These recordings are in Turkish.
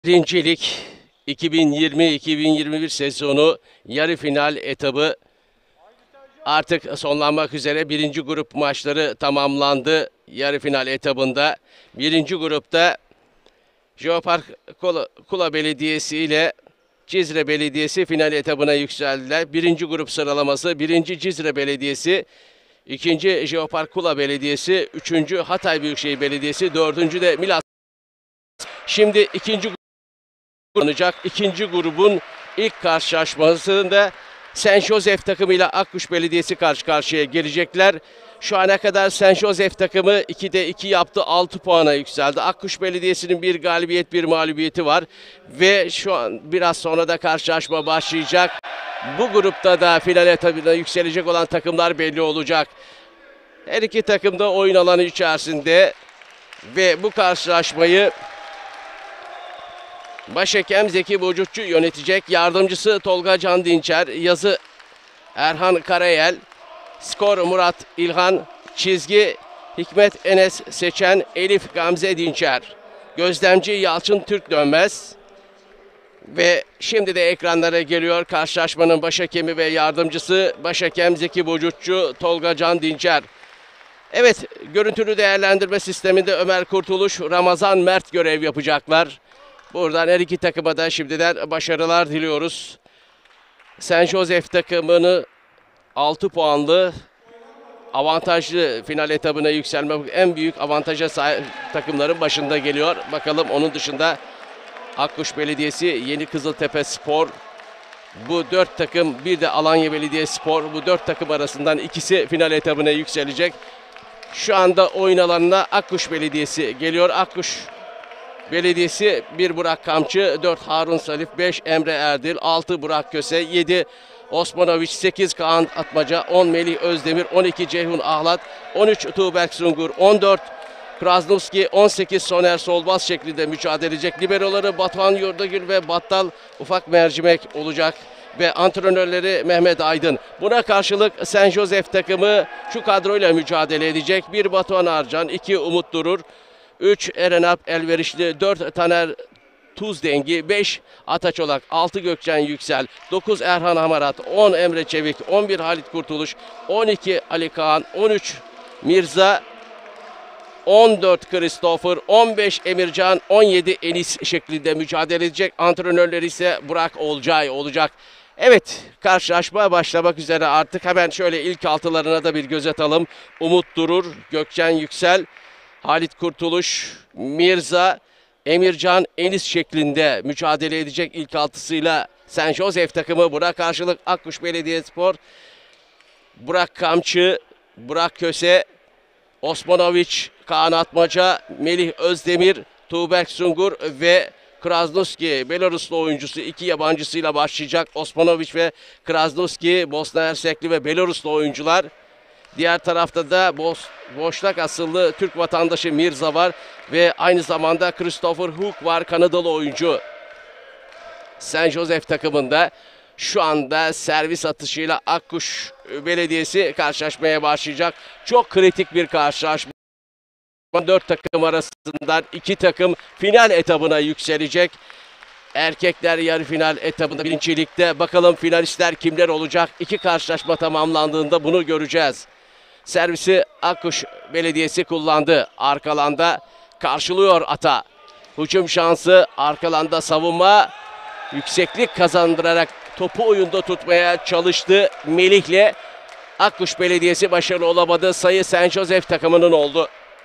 Birincilik 2020-2021 sezonu yarı final etabı artık sonlanmak üzere. Birinci grup maçları tamamlandı yarı final etabında. Birinci grupta Jeopark Kula Belediyesi ile Cizre Belediyesi final etabına yükseldiler. Birinci grup sıralaması: birinci Cizre Belediyesi, ikinci Jeopark Kula Belediyesi, üçüncü Hatay Büyükşehir Belediyesi, dördüncü de Milas. Şimdi ikinci olacak. İkinci grubun ilk karşılaşmasında Saint Joseph takımıyla Akkuş Belediyesi karşı karşıya gelecekler. Şu ana kadar Saint Joseph takımı 2'de 2 yaptı, 6 puana yükseldi. Akkuş Belediyesi'nin bir galibiyet, bir mağlubiyeti var ve şu an biraz sonra da karşılaşma başlayacak. Bu grupta da final etabına yükselecek olan takımlar belli olacak. Her iki takım da oyun alanı içerisinde ve bu karşılaşmayı başhakem Zeki Vücutçu yönetecek. Yardımcısı Tolga Can Dinçer, yazı Erhan Karayel, skor Murat İlhan, çizgi Hikmet Enes Seçen, Elif Gamze Dinçer, gözlemci Yalçın Türk Dönmez. Ve şimdi de ekranlara geliyor karşılaşmanın başhakemi ve yardımcısı başhakem Zeki Vücutçu, Tolga Can Dinçer. Evet, görüntülü değerlendirme sisteminde Ömer Kurtuluş, Ramazan Mert görev yapacaklar. Buradan her iki takıma da şimdiden başarılar diliyoruz. Saint Joseph takımını 6 puanlı avantajlı final etabına yükselmek en büyük avantaja sahip takımların başında geliyor. Bakalım onun dışında Akkuş Belediyesi, Yeni Kızıltepe Spor, bu dört takım, bir de Alanya Belediyespor, bu dört takım arasından ikisi final etabına yükselecek. Şu anda oyun alanına Akkuş Belediyesi geliyor. Akkuş Belediyesi 1 Burak Kamçı, 4 Harun Salif, 5 Emre Erdil, 6 Burak Köse, 7 Osmanoviç, 8 Kaan Atmaca, 10 Melih Özdemir, 12 Ceyhun Ahlat, 13 Tuğberk Sungur, 14 Krasnovski, 18 Soner Solbaz şeklinde mücadele edecek. Liberoları Batuhan Yurdagül ve Battal Ufak Mercimek olacak ve antrenörleri Mehmet Aydın. Buna karşılık Saint Joseph takımı şu kadroyla mücadele edecek. 1 Batuhan Arcan, 2 Umut Durur, 3 Eren Alp Elverişli, 4 Taner Tuzdengi, 5 Ataçolak, 6 Gökçen Yüksel, 9 Erhan Hamarat, 10 Emre Çevik, 11 Halit Kurtuluş, 12 Ali Kaan, 13 Mirza, 14 Christopher, 15 Emircan, 17 Enis şeklinde mücadele edecek. Antrenörleri ise Burak Olcay olacak. Evet, karşılaşma başlamak üzere artık. Hemen şöyle ilk altılarına da bir göz atalım. Umut Durur, Gökçen Yüksel, Halit Kurtuluş, Mirza, Emircan, Enis şeklinde mücadele edecek ilk altısıyla Saint Joseph takımı. Buna karşılık Akkuş Belediyespor, Burak Kamçı, Burak Köse, Osmanoviç, Kaan Atmaca, Melih Özdemir, Tuğberk Sungur ve Krasnovski, Belaruslu oyuncusu, iki yabancısıyla başlayacak. Osmanoviç ve Krasnovski, Bosna Hersekli ve Belaruslu oyuncular. Diğer tarafta da Boşnak asıllı Türk vatandaşı Mirza var ve aynı zamanda Christopher Hook var, Kanadalı oyuncu. Saint Joseph takımında şu anda servis atışıyla Akkuş Belediyesi karşılaşmaya başlayacak. Çok kritik bir karşılaşma. 4 takım arasından 2 takım final etabına yükselecek. Erkekler yarı final etabında birincilikte. Bakalım finalistler kimler olacak? 2 karşılaşma tamamlandığında bunu göreceğiz. Servisi Akkuş Belediyesi kullandı. Arkalanda karşılıyor Ata. Hücum şansı, arkalanda savunma. Yükseklik kazandırarak topu oyunda tutmaya çalıştı Melih'le. Akkuş Belediyesi başarılı olamadı. Sayı Saint Joseph takımının oldu.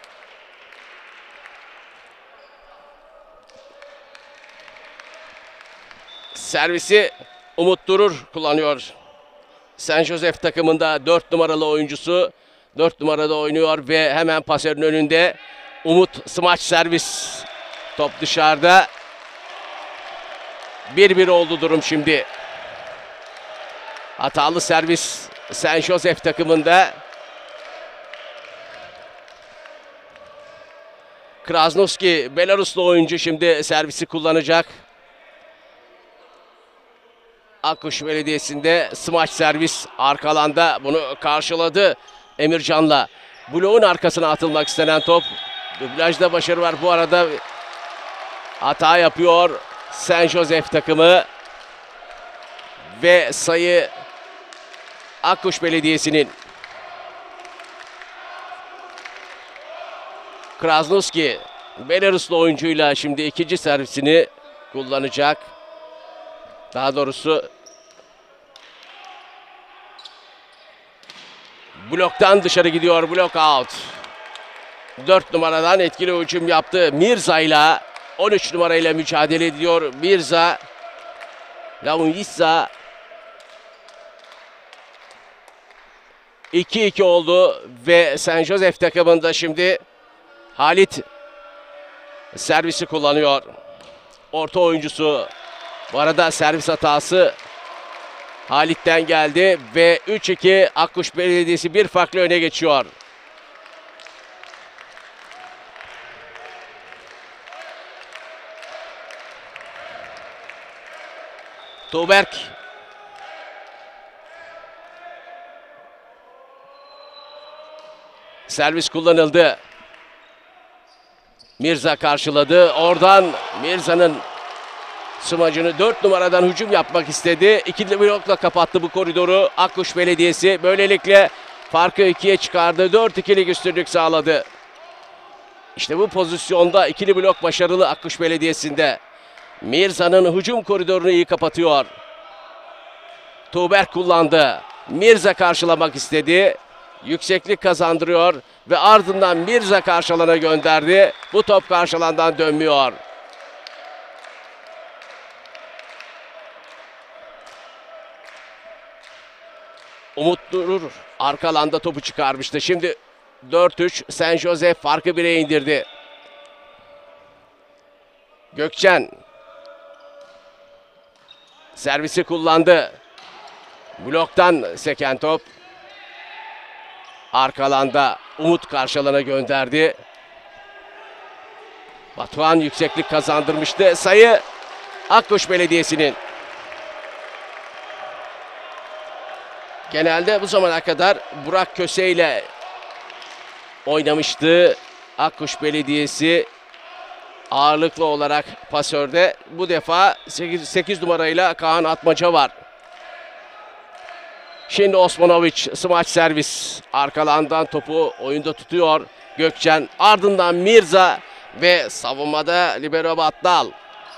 Servisi Umut Durur kullanıyor. Saint Joseph takımında 4 numaralı oyuncusu 4 numarada oynuyor ve hemen pasörün önünde Umut smaç servis. Top dışarıda. 1-1 oldu durum şimdi. Hatalı servis Saint Joseph takımında. Krasnovski, Belaruslu oyuncu, şimdi servisi kullanacak. Akkuş Belediyesi'nde smaç servis arkalanda, bunu karşıladı Emircan'la. Bloğun arkasına atılmak istenen top. Dublajda başarı var bu arada. Hata yapıyor San Josef takımı. Ve sayı Akkuş Belediyesi'nin. Krasnuski Belaruslu oyuncuyla şimdi ikinci servisini kullanacak. Daha doğrusu bloktan dışarı gidiyor. Blok out. 4 numaradan etkili hücum yaptı. Mirza ile 13 numarayla mücadele ediyor. Mirza, Lavunissa 2-2 oldu ve San Josef takımında şimdi Halit servisi kullanıyor. Orta oyuncusu. Bu arada servis hatası Halit'ten geldi ve 3-2 Akkuş Belediyesi bir farklı öne geçiyor. Tuğberk. Servis kullanıldı. Mirza karşıladı. Oradan Mirza'nın smacını 4 numaradan hücum yapmak istedi. İkili blokla kapattı bu koridoru Akkuş Belediyesi. Böylelikle farkı 2'ye çıkardı. 4-2'lik üstünlük sağladı. İşte bu pozisyonda ikili blok başarılı Akkuş Belediyesi'nde. Mirza'nın hücum koridorunu iyi kapatıyor. Tuğberk kullandı. Mirza karşılamak istedi. Yükseklik kazandırıyor ve ardından Mirza karşılana gönderdi. Bu top karşılandan dönmüyor. Umut Durur arka alanda topu çıkarmıştı. Şimdi 4-3 San Josef farkı 1'e indirdi. Gökçen servisi kullandı. Bloktan seken top. Arka alanda Umut karşılana gönderdi. Batuhan yükseklik kazandırmıştı. Sayı Akkuş Belediyesi'nin. Genelde bu zamana kadar Burak Köse ile oynamıştı Akkuş Belediyesi ağırlıklı olarak pasörde. Bu defa 8 numarayla Kaan Atmaca var. Şimdi Osmanovic smaç servis. Arkalandan topu oyunda tutuyor Gökçen. Ardından Mirza ve savunmada libero Battal.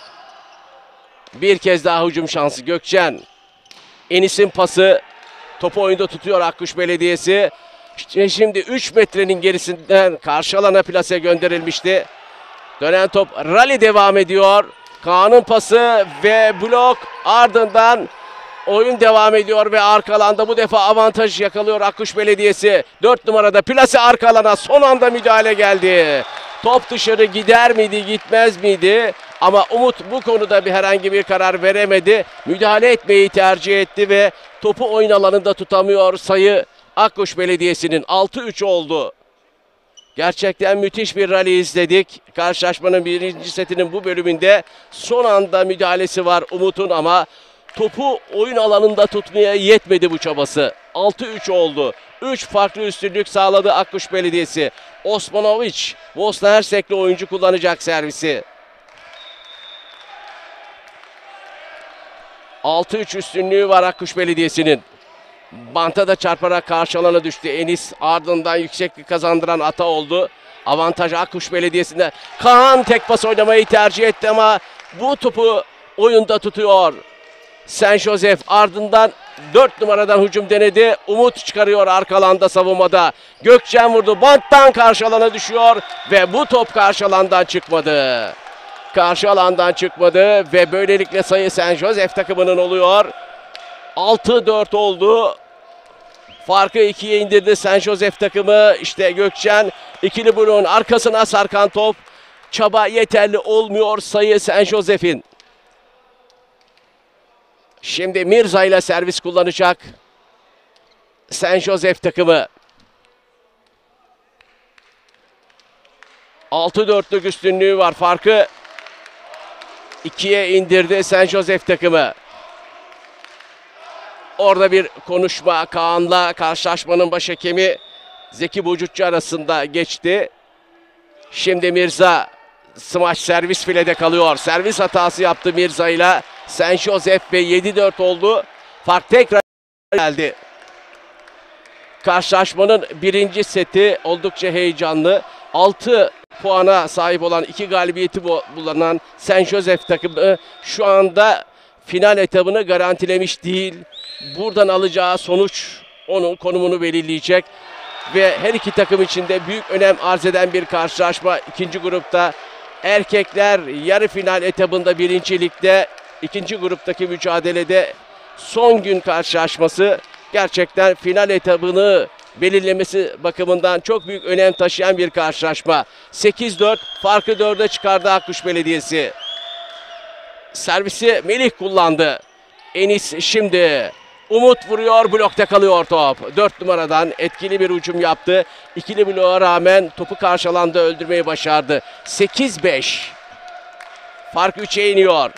Bir kez daha hücum şansı Gökçen. Enis'in pası. Topu oyunda tutuyor Akkuş Belediyesi. Şimdi 3 metrenin gerisinden karşı alana plase gönderilmişti. Dönen top rally devam ediyor. Kaan'ın pası ve blok, ardından oyun devam ediyor ve arka alanda bu defa avantaj yakalıyor Akkuş Belediyesi. 4 numarada plase arka alana son anda müdahale geldi. Top dışarı gider miydi, gitmez miydi? Ama Umut bu konuda herhangi bir karar veremedi. Müdahale etmeyi tercih etti ve topu oyun alanında tutamıyor. Sayı Akkuş Belediyesi'nin 6-3 oldu. Gerçekten müthiş bir rally izledik. Karşılaşmanın birinci setinin bu bölümünde son anda müdahalesi var Umut'un ama topu oyun alanında tutmaya yetmedi bu çabası. 6-3 oldu. 3 farklı üstünlük sağladı Akkuş Belediyesi. Osmanovic, Bosna Hersekli oyuncu kullanacak servisi. 6-3 üstünlüğü var Akkuş Belediyesi'nin. Banta da çarparak karşı alana düştü. Enis ardından yükseklik kazandıran ata oldu. Avantaj Akkuş Belediyesi'nde. Kaan tek pas oynamayı tercih etti ama bu topu oyunda tutuyor San Josef. Ardından 4 numaradan hücum denedi. Umut çıkarıyor arka alanda savunmada. Gökçen vurdu. Banttan karşı alana düşüyor ve bu top karşı alandan çıkmadı. Karşı alandan çıkmadı ve böylelikle sayı San Josef takımının oluyor. 6-4 oldu. Farkı 2'ye indirdi San Josef takımı. İşte Gökçen ikili bloğun arkasına sarkan top. Çaba yeterli olmuyor sayı San Josef'in. Şimdi Mirza ile servis kullanacak San Josef takımı. 6-4'lük üstünlüğü var. Farkı 2'ye indirdi San Josef takımı. Orada bir konuşma Kaan'la karşılaşmanın başhakemi Zeki Bucutçu arasında geçti. Şimdi Mirza smaç servis filede kalıyor. Servis hatası yaptı Mirza ile Saint Joseph ve 7-4 oldu. Fark tekrar geldi. Karşılaşmanın birinci seti oldukça heyecanlı. 6 puana sahip olan, 2 galibiyeti bulunan Saint Joseph takımı şu anda final etabını garantilemiş değil. Buradan alacağı sonuç onun konumunu belirleyecek. Ve her iki takım için de büyük önem arz eden bir karşılaşma. İkinci grupta erkekler yarı final etabında birincilikte, ikinci gruptaki mücadelede son gün karşılaşması gerçekten final etabını belirlemesi bakımından çok büyük önem taşıyan bir karşılaşma. 8-4 farkı 4'e çıkardı Akkuş Belediyesi. Servisi Melih kullandı. Enis şimdi. Umut vuruyor, blokta kalıyor top. 4 numaradan etkili bir hücum yaptı. İkili bloğa rağmen topu karşı alanda öldürmeyi başardı. 8-5. Fark 3'e iniyor.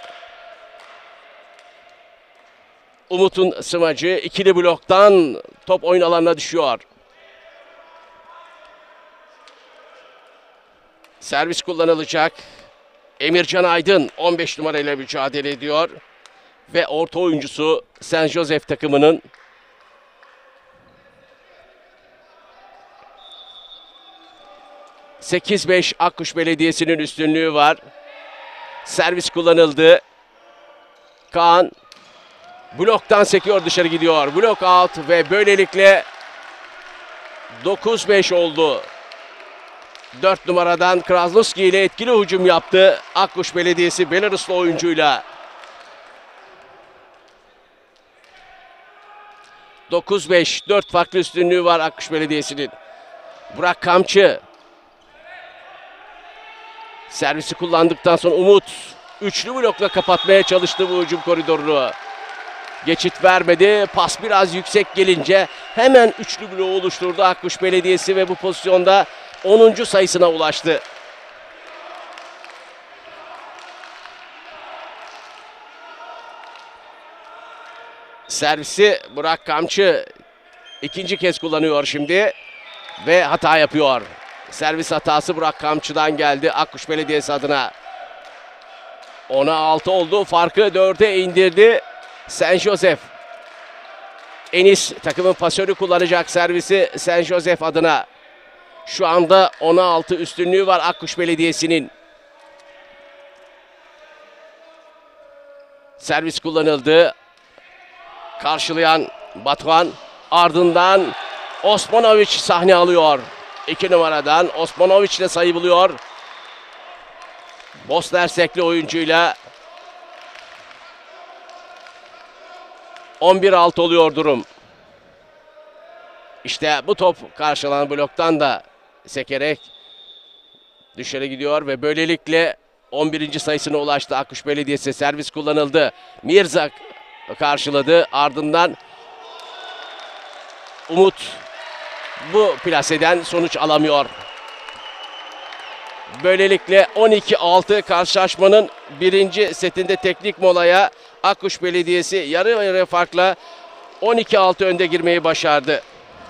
Umut'un smacı ikili bloktan top oyun alanına düşüyor. Servis kullanılacak. Emircan Aydın 15 numarayla mücadele ediyor. Ve orta oyuncusu Saint Joseph takımının. ...8-5 Akkuş Belediyesi'nin üstünlüğü var. Servis kullanıldı. Kaan bloktan sekiyor, dışarı gidiyor. Blok out ve böylelikle 9-5 oldu. 4 numaradan Krasnowski ile etkili hücum yaptı Akkuş Belediyesi Belaruslu oyuncuyla. 9-5, 4 farklı üstünlüğü var Akkuş Belediyesi'nin. Burak Kamçı. Servisi kullandıktan sonra Umut üçlü blokla kapatmaya çalıştı bu hücum koridorunu. Geçit vermedi. Pas biraz yüksek gelince hemen üçlü bloğu oluşturdu Akkuş Belediyesi ve bu pozisyonda 10. sayısına ulaştı. Servisi Burak Kamçı ikinci kez kullanıyor şimdi ve hata yapıyor. Servis hatası Burak Kamçı'dan geldi Akkuş Belediyesi adına. 10'a 6 oldu. Farkı 4'e indirdi Saint Joseph. Enis takımın pasörü kullanacak servisi Saint Joseph adına. Şu anda 10'a 6 üstünlüğü var Akkuş Belediyesi'nin. Servis kullanıldı. Karşılayan Batuhan, ardından Osmanovic sahne alıyor. 2 numaradan Osmanovic ile sayı buluyor. Bosnersekli oyuncuyla 11-6 oluyor durum. İşte bu top karşılanan bloktan da sekerek dışarı gidiyor ve böylelikle 11. sayısına ulaştı Akkuş Belediyesi. Servis kullanıldı. Mirza karşıladı. Ardından Umut bu plaseden sonuç alamıyor. Böylelikle 12-6 karşılaşmanın birinci setinde teknik molaya Akkuş Belediyesi yarı yarı farkla 12-6 önde girmeyi başardı.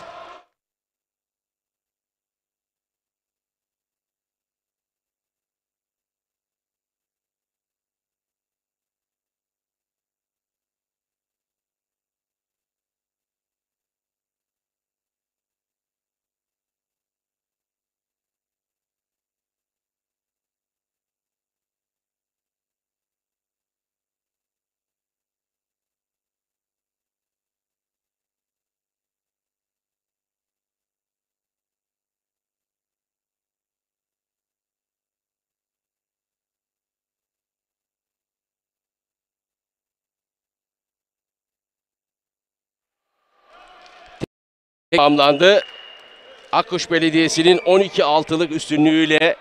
Tamamlandı. Akkuş Belediyesi'nin 12-6'lık üstünlüğüyle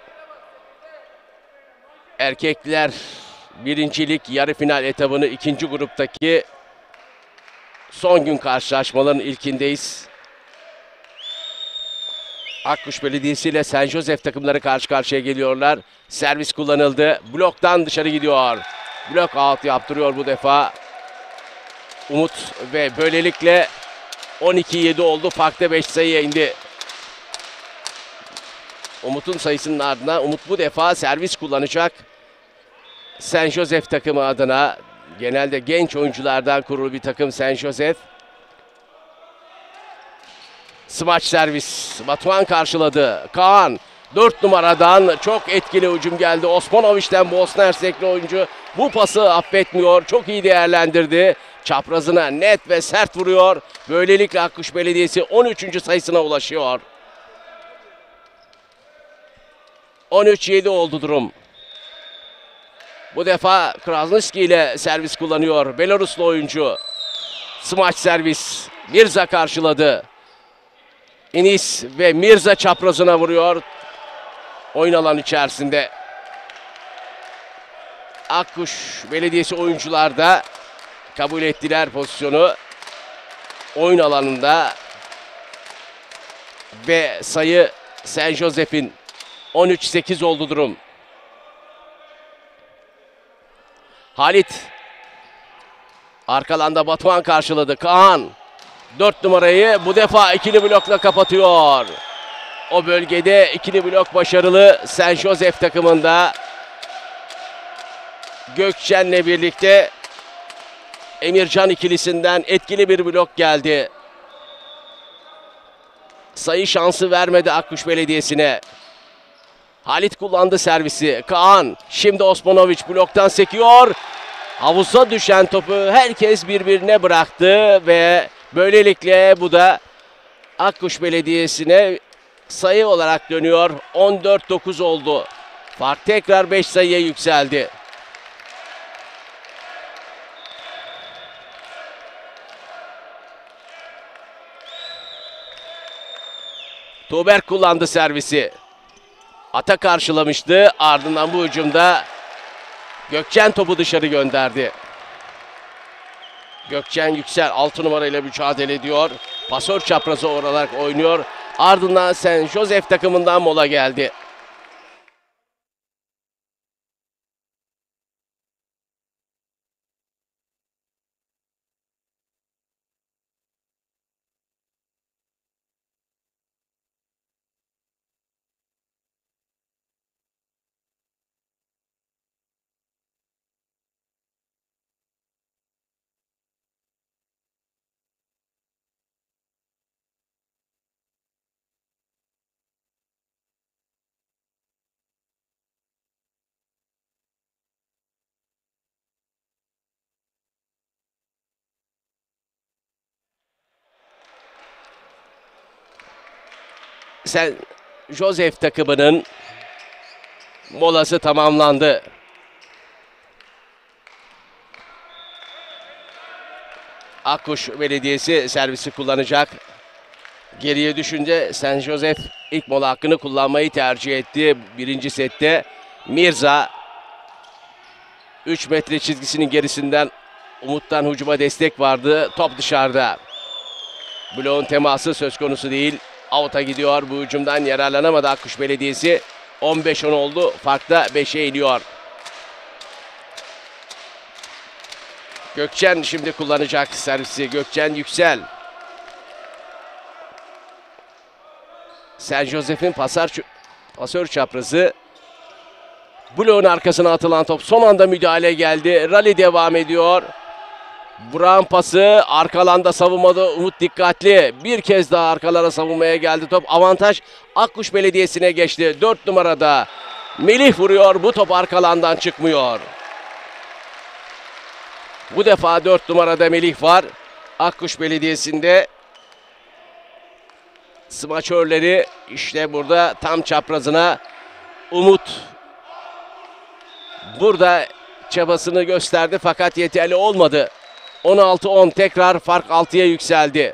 erkekler birincilik yarı final etabını ikinci gruptaki son gün karşılaşmaların ilkindeyiz. Akkuş Belediyesi ile Saint Joseph takımları karşı karşıya geliyorlar. Servis kullanıldı. Bloktan dışarı gidiyor. Blok out yaptırıyor bu defa Umut ve böylelikle 12-7 oldu. Farkta 5 sayıya indi. Umut'un sayısının ardından Umut bu defa servis kullanacak. Saint Joseph takımı adına, genelde genç oyunculardan kurulu bir takım Saint Joseph. Smaç servis. Batuhan karşıladı. Kaan 4 numaradan çok etkili hücum geldi. Osmanovic'den Bosna Hersekli oyuncu bu pası affetmiyor. Çok iyi değerlendirdi. Çaprazına net ve sert vuruyor. Böylelikle Akkuş Belediyesi 13. sayısına ulaşıyor. 13-7 oldu durum. Bu defa Krasnowski ile servis kullanıyor Belaruslu oyuncu. Smaç servis. Mirza karşıladı. Enis ve Mirza çaprazına vuruyor. Oyun alanı içerisinde. Akkuş Belediyesi oyuncular da kabul ettiler pozisyonu. Oyun alanında. Ve sayı Saint Joseph'in 13-8 oldu durum. Halit. Arkalanda Batuhan karşıladı. Kaan 4 numarayı bu defa ikili blokla kapatıyor. O bölgede ikili blok başarılı Saint Joseph takımında. Gökçen'le birlikte Emircan ikilisinden etkili bir blok geldi. Sayı şansı vermedi Akkuş Belediyesi'ne. Halit kullandı servisi. Kaan şimdi Osmanovic bloktan sekiyor. Havuza düşen topu herkes birbirine bıraktı ve böylelikle bu da Akkuş Belediyesi'ne sayı olarak dönüyor. 14-9 oldu. Fark tekrar 5 sayıya yükseldi. Tuğberk kullandı servisi. Ata karşılamıştı. Ardından bu hücumda Gökçen topu dışarı gönderdi. Gökçen Yüksel 6 numarayla mücadele ediyor. Pasör çaprazı olarak oynuyor. Ardından Saint Joseph takımından mola geldi. Saint Joseph takımının molası tamamlandı. Akkuş Belediyesi servisi kullanacak. Geriye düşünce Saint Joseph ilk mola hakkını kullanmayı tercih etti. Birinci sette Mirza 3 metre çizgisinin gerisinden Umut'tan hücuma destek vardı. Top dışarıda. Bloğun teması söz konusu değil. Out'a gidiyor. Bu hücumdan yararlanamadı Akkuş Belediyesi. 15-10 oldu. Fark da 5'e iniyor. Gökçen şimdi kullanacak servisi. Gökçen Yüksel. Saint Joseph'in pasör çaprazı. Bloğun arkasına atılan top. Son anda müdahale geldi. Rally devam ediyor. Burak'ın pası arkalanda savunmada Umut dikkatli. Bir kez daha arkalara savunmaya geldi top. Avantaj Akkuş Belediyesi'ne geçti. 4 numarada Melih vuruyor. Bu top arkalandan çıkmıyor. Bu defa 4 numarada Melih var. Akkuş Belediyesi'nde smaçörleri işte burada tam çaprazına Umut burada çabasını gösterdi fakat yeterli olmadı. 16-10 tekrar fark 6'ya yükseldi.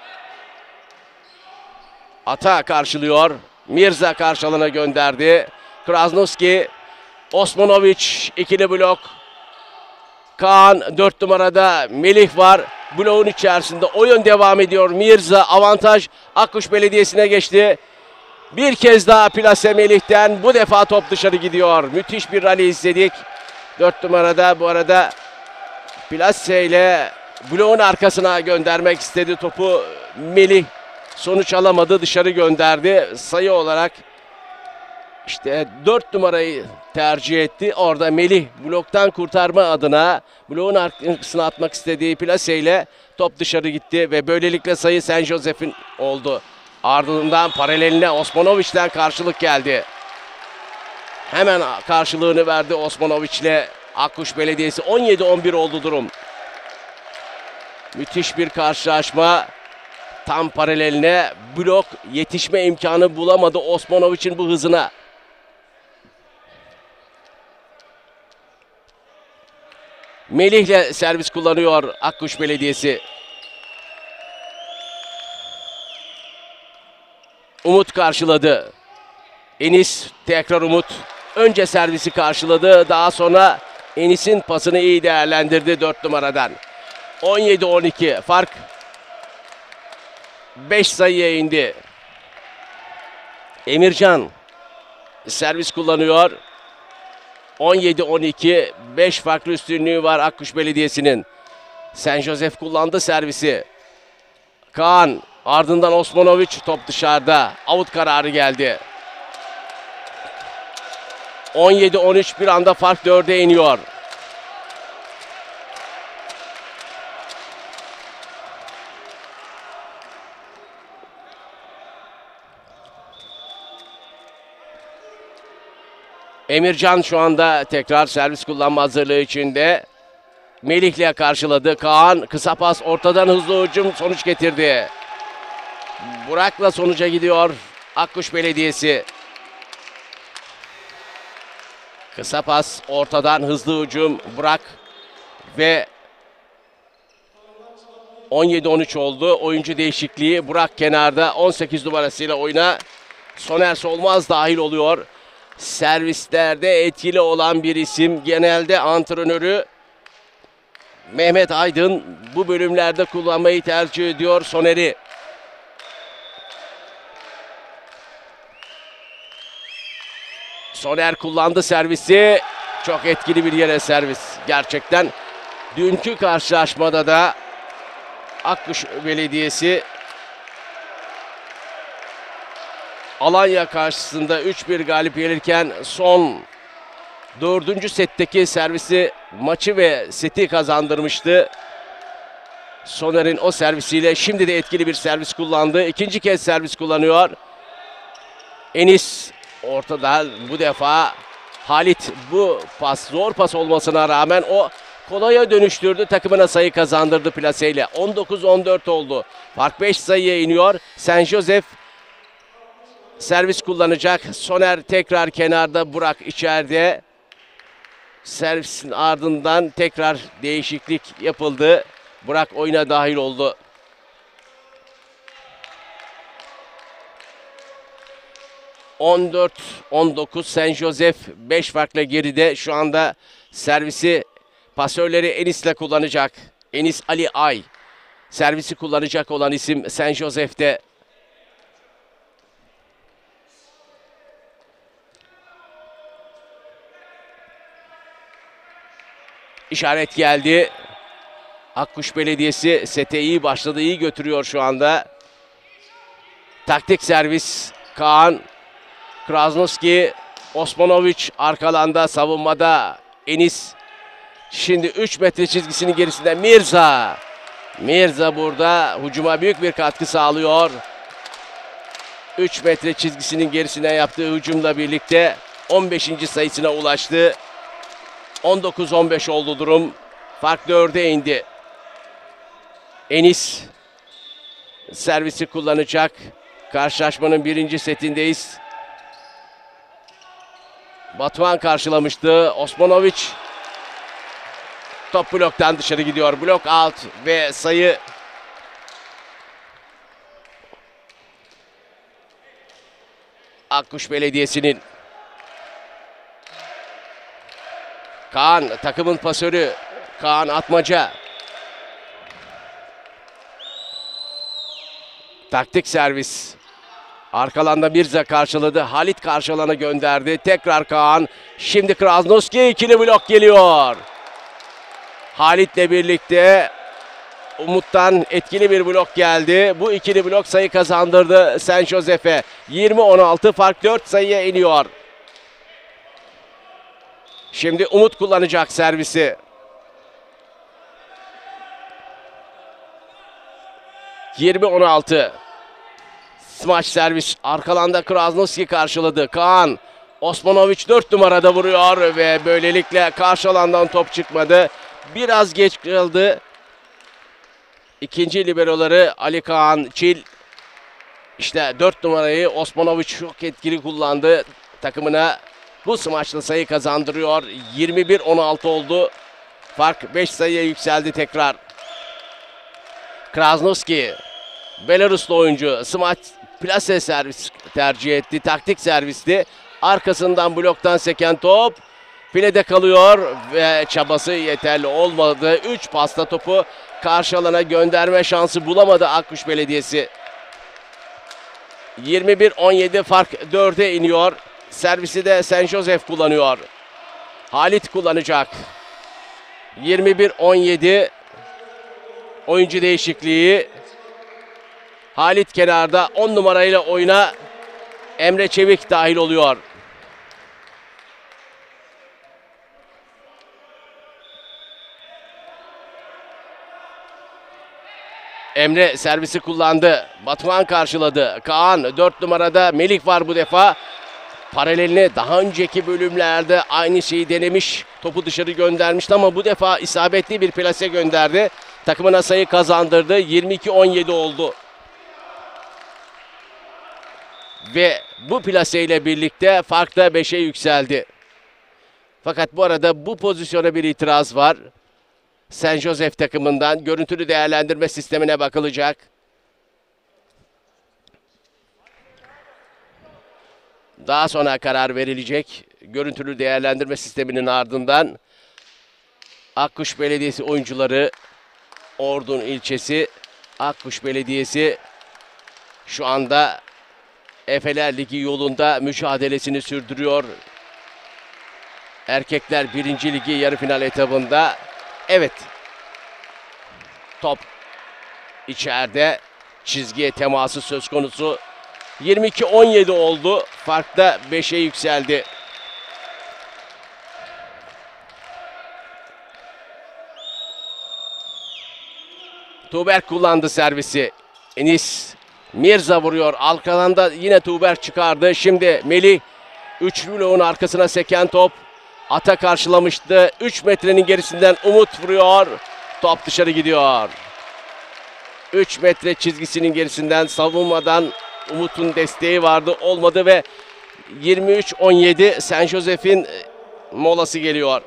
Ata karşılıyor. Mirza karşı alana gönderdi. Krasnowski, Osmanovic ikili blok. Kaan 4 numarada Melih var. Bloğun içerisinde oyun devam ediyor. Mirza avantaj Akkuş Belediyesi'ne geçti. Bir kez daha plase Melih'ten. Bu defa top dışarı gidiyor. Müthiş bir rally izledik. 4 numarada bu arada plase ile bloğun arkasına göndermek istedi topu. Melih sonuç alamadı. Dışarı gönderdi. Sayı olarak İşte 4 numarayı tercih etti. Orada Melih bloktan kurtarma adına bloğun arkasına atmak istediği plaseyle top dışarı gitti ve böylelikle sayı San Jose'f'in oldu. Ardından paraleline Osmanovic'den karşılık geldi. Hemen karşılığını verdi Osmanovic'le Akkuş Belediyesi. 17-11 oldu durum. Müthiş bir karşılaşma. Tam paraleline blok yetişme imkanı bulamadı Osmanovic'in bu hızına. Melih'le servis kullanıyor Akkuş Belediyesi. Umut karşıladı. Enis tekrar Umut. Önce servisi karşıladı. Daha sonra Enis'in pasını iyi değerlendirdi 4 numaradan. 17-12 fark 5 sayıya indi. Emircan servis kullanıyor. 17-12 5 farklı üstünlüğü var Akkuş Belediyesi'nin. San Josef kullandı servisi. Kaan ardından Osmanovic, top dışarıda. Out kararı geldi. 17-13 bir anda fark 4'e iniyor. Emircan şu anda tekrar servis kullanma hazırlığı içinde. Melih'le karşıladı. Kaan kısa pas, ortadan hızlı hücum sonuç getirdi. Burak'la sonuca gidiyor Akkuş Belediyesi. Kısa pas, ortadan hızlı hücum Burak ve 17-13 oldu. Oyuncu değişikliği, Burak kenarda 18 numarasıyla oyuna Soner Solmaz dahil oluyor. Servislerde etkili olan bir isim. Genelde antrenörü Mehmet Aydın bu bölümlerde kullanmayı tercih ediyor Soner'i. Soner kullandı servisi. Çok etkili bir yere servis. Gerçekten dünkü karşılaşmada da Akkuş Belediyesi Alanya karşısında 3-1 galip gelirken son 4. setteki servisi maçı ve seti kazandırmıştı. Soner'in o servisiyle şimdi de etkili bir servis kullandı. İkinci kez servis kullanıyor. Enis ortada bu defa. Halit bu pas, zor pas olmasına rağmen o kolaya dönüştürdü. Takımına sayı kazandırdı plaseyle. 19-14 oldu. Fark 5 sayıya iniyor. San Josef servis kullanacak. Soner tekrar kenarda, Burak içeride. Servisin ardından tekrar değişiklik yapıldı. Burak oyuna dahil oldu. ...14-19 San Josef 5 farkla geride. Şu anda servisi pasörleri Enis'le kullanacak. Enis Ali Ay. Servisi kullanacak olan isim San Josef'te. İşaret geldi. Akkuş Belediyesi sete iyi başladı, iyi götürüyor şu anda. Taktik servis Kaan. Krasnoski, Osmanovic arkalanda, savunmada Enis. Şimdi 3 metre çizgisinin gerisinde Mirza. Mirza burada hücuma büyük bir katkı sağlıyor. 3 metre çizgisinin gerisine yaptığı hücumla birlikte 15. sayısına ulaştı. 19-15 oldu durum. Fark 4'e indi. Enis servisi kullanacak. Karşılaşmanın 1. setindeyiz. Batuhan karşılamıştı. Osmanovic top bloktan dışarı gidiyor. Blok out ve sayı Akkuş Belediyesi'nin. Kaan takımın pasörü. Kaan Atmaca. Taktik servis. Arkalanda Mirza karşıladı. Halit karşı alana gönderdi. Tekrar Kaan. Şimdi Krasnoski, ikili blok geliyor. Halit'le birlikte Umut'tan etkili bir blok geldi. Bu ikili blok sayı kazandırdı San Josef'e. 20-16 fark 4 sayıya iniyor. Şimdi Umut kullanacak servisi. ...20-16. Smaç servis. Arkalanda Krasnovski karşıladı. Kaan Osmanovic 4 numarada vuruyor ve böylelikle karşı alandan top çıkmadı. Biraz geç kaldı. İkinci liberoları Ali Kaan Çil. İşte 4 numarayı Osmanovic çok etkili kullandı. Takımına bu smaçla sayı kazandırıyor. 21-16 oldu. Fark 5 sayıya yükseldi tekrar. Krasnovski, Belaruslu oyuncu, smaç plase servis tercih etti. Taktik servisti. Arkasından bloktan seken top filede kalıyor ve çabası yeterli olmadı. 3 pasta topu karşı alana gönderme şansı bulamadı Akkuş Belediyesi. 21-17 fark 4'e iniyor. Servisi de Saint Joseph kullanıyor. Halit kullanacak. 21-17 oyuncu değişikliği. Halit kenarda 10 numarayla oyuna Emre Çevik dahil oluyor. Emre servisi kullandı. Batuhan karşıladı. Kaan 4 numarada Melik var bu defa. Paralelini daha önceki bölümlerde aynı şeyi denemiş. Topu dışarı göndermişti ama bu defa isabetli bir plase gönderdi. Takımına sayı kazandırdı. 22-17 oldu. Ve bu plaseyle birlikte fark da 5'e yükseldi. Fakat bu arada bu pozisyona bir itiraz var. Saint Joseph takımından görüntülü değerlendirme sistemine bakılacak. Daha sonra karar verilecek. Görüntülü değerlendirme sisteminin ardından Akkuş Belediyesi oyuncuları, Ordun ilçesi Akkuş Belediyesi şu anda Efeler Ligi yolunda mücadelesini sürdürüyor. Erkekler 1. Ligi yarı final etabında. Evet. Top içeride. Çizgiye teması söz konusu. 22-17 oldu. Fark da 5'e yükseldi. Tuğberk kullandı servisi. Enis Mirza vuruyor. Arkadan yine Tuğberk çıkardı. Şimdi Melih üçlü bloğun arkasına seken top. Ata karşılamıştı. 3 metrenin gerisinden Umut vuruyor. Top dışarı gidiyor. 3 metre çizgisinin gerisinden savunmadan Umut'un desteği vardı. Olmadı ve 23-17 Saint Joseph'in molası geliyor.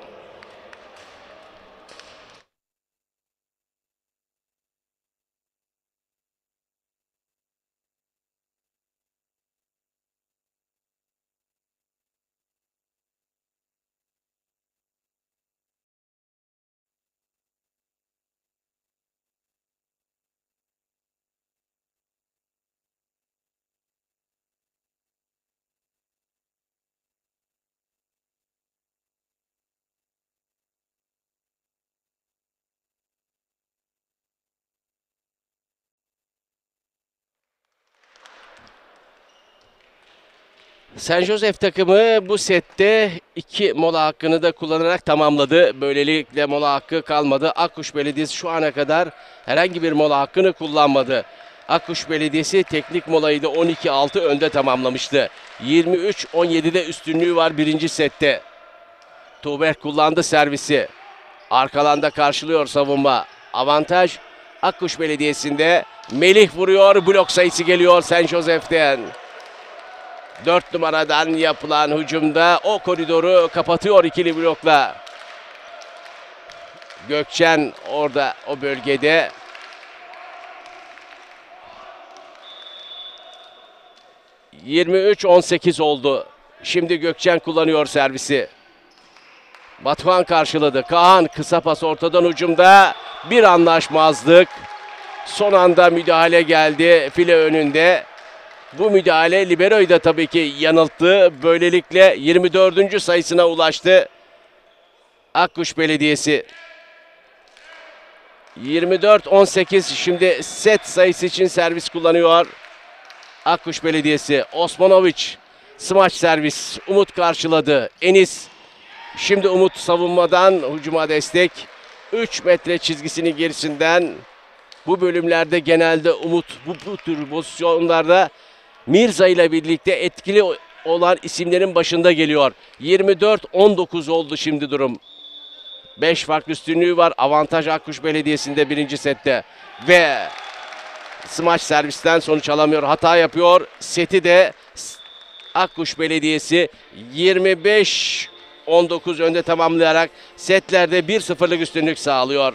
Saint Joseph takımı bu sette 2 mola hakkını da kullanarak tamamladı. Böylelikle mola hakkı kalmadı. Akkuş Belediyesi şu ana kadar herhangi bir mola hakkını kullanmadı. Akkuş Belediyesi teknik molayı da 12-6 önde tamamlamıştı. 23-17'de üstünlüğü var birinci sette. Tuğberk kullandı servisi. Arkalanda karşılıyor savunma. Avantaj Akkuş Belediyesi'nde. Melih vuruyor. Blok sayısı geliyor Saint Joseph'ten. 4 numaradan yapılan hücumda o koridoru kapatıyor ikili blokla. Gökçen orada o bölgede. ...23-18 oldu. Şimdi Gökçen kullanıyor servisi. Batuhan karşıladı. Kaan kısa pas ortadan hücumda. Bir anlaşmazlık. Son anda müdahale geldi file önünde. Bu müdahale libero'yu da tabii ki yanılttı. Böylelikle 24. sayısına ulaştı Akkuş Belediyesi. 24-18 şimdi set sayısı için servis kullanıyor Akkuş Belediyesi. Osmanovic smaç servis. Umut karşıladı. Enis Şimdi Umut savunmadan hücuma destek. 3 metre çizgisinin gerisinden. Bu bölümlerde genelde Umut bu tür pozisyonlarda Mirza ile birlikte etkili olan isimlerin başında geliyor. 24-19 oldu şimdi durum. 5 farklı üstünlüğü var. Avantaj Akkuş Belediyesi'nde birinci sette. Ve smaç servisten sonuç alamıyor. Hata yapıyor. Seti de Akkuş Belediyesi 25-19 önde tamamlayarak setlerde 1-0'lık üstünlük sağlıyor.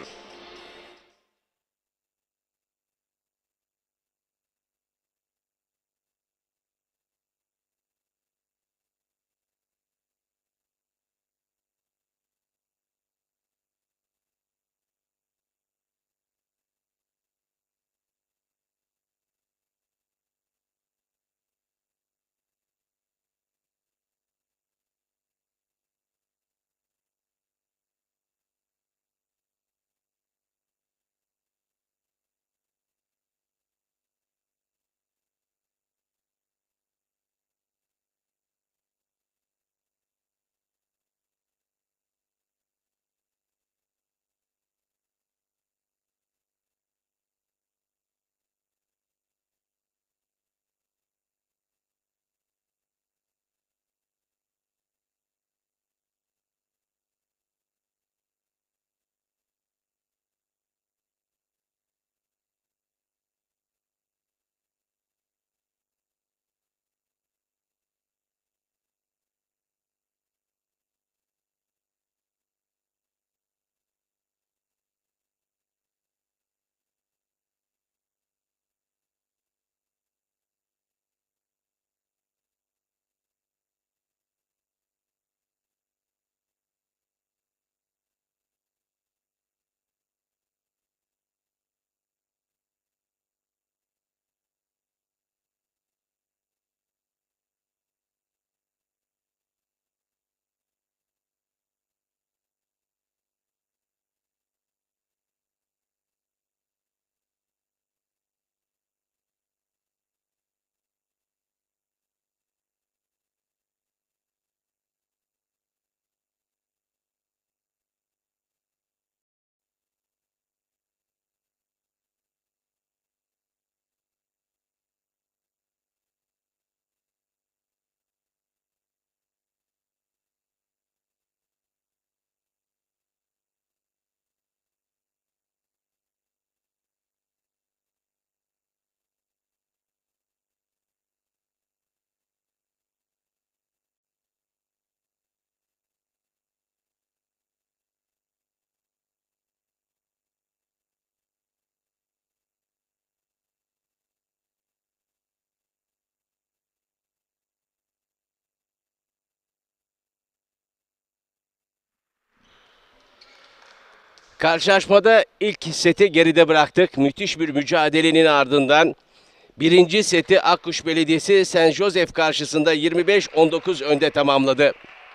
Karşılaşmada ilk seti geride bıraktık. Müthiş bir mücadelenin ardından birinci seti Akkuş Belediyesi Saint Joseph karşısında 25-19 önde tamamladı.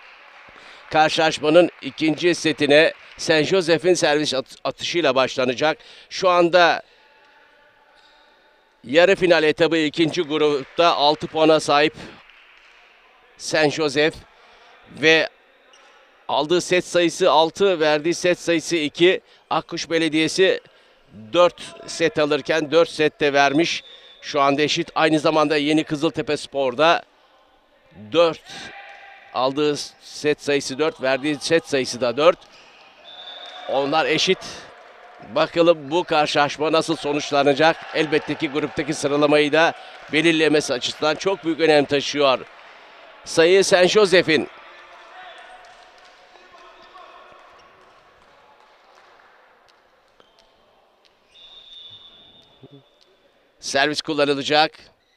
Karşılaşmanın ikinci setine Saint Joseph'in servis atışıyla başlanacak. Şu anda yarı final etabı ikinci grupta 6 puana sahip Saint Joseph ve aldığı set sayısı 6, verdiği set sayısı 2. Akkuş Belediyesi 4 set alırken 4 set de vermiş. Şu anda eşit. Aynı zamanda Yeni Kızıltepe Spor'da 4 aldığı set sayısı 4, verdiği set sayısı da 4. Onlar eşit. Bakalım bu karşılaşma nasıl sonuçlanacak? Elbette ki gruptaki sıralamayı da belirlemesi açısından çok büyük önem taşıyor. Sayı Saint Joseph'in. Servis kullanılacak.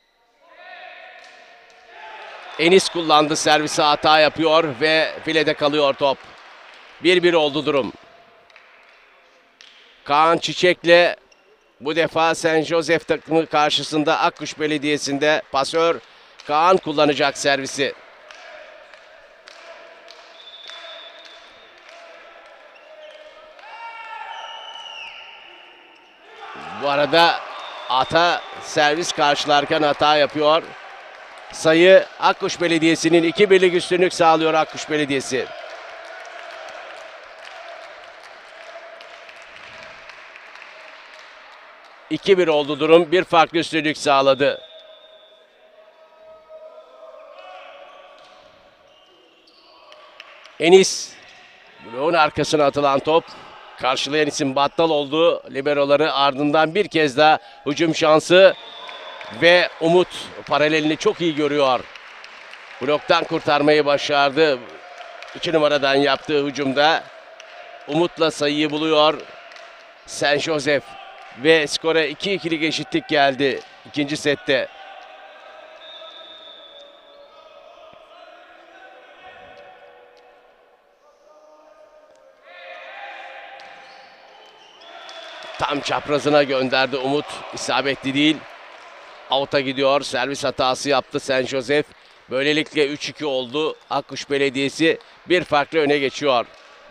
Enis kullandı, servise hata yapıyor ve filede kalıyor top. 1-1 oldu durum. Kaan Çiçek'le bu defa Saint Joseph takımı karşısında Akkuş Belediyesi'nde pasör Kaan kullanacak servisi. Bu arada Ata servis karşılarken hata yapıyor. Sayı Akkuş Belediyesi'nin 2-1'lik üstünlük sağlıyor Akkuş Belediyesi. 2-1 oldu durum. Bir farklı üstünlük sağladı. Enis. Bloğun arkasına atılan top. Karşılayan isim Battal oldu. Liberoları ardından bir kez daha hücum şansı. Ve Umut paralelini çok iyi görüyor. Bloktan kurtarmayı başardı. 2 numaradan yaptığı hücumda. Umut'la sayıyı buluyor. Saint Joseph. Ve skora 2-2'lik eşitlik geldi ikinci sette. Tam çaprazına gönderdi Umut. İsabetli değil. Out'a gidiyor. Servis hatası yaptı Saint Joseph. Böylelikle 3-2 oldu. Akkuş Belediyesi bir farklı öne geçiyor.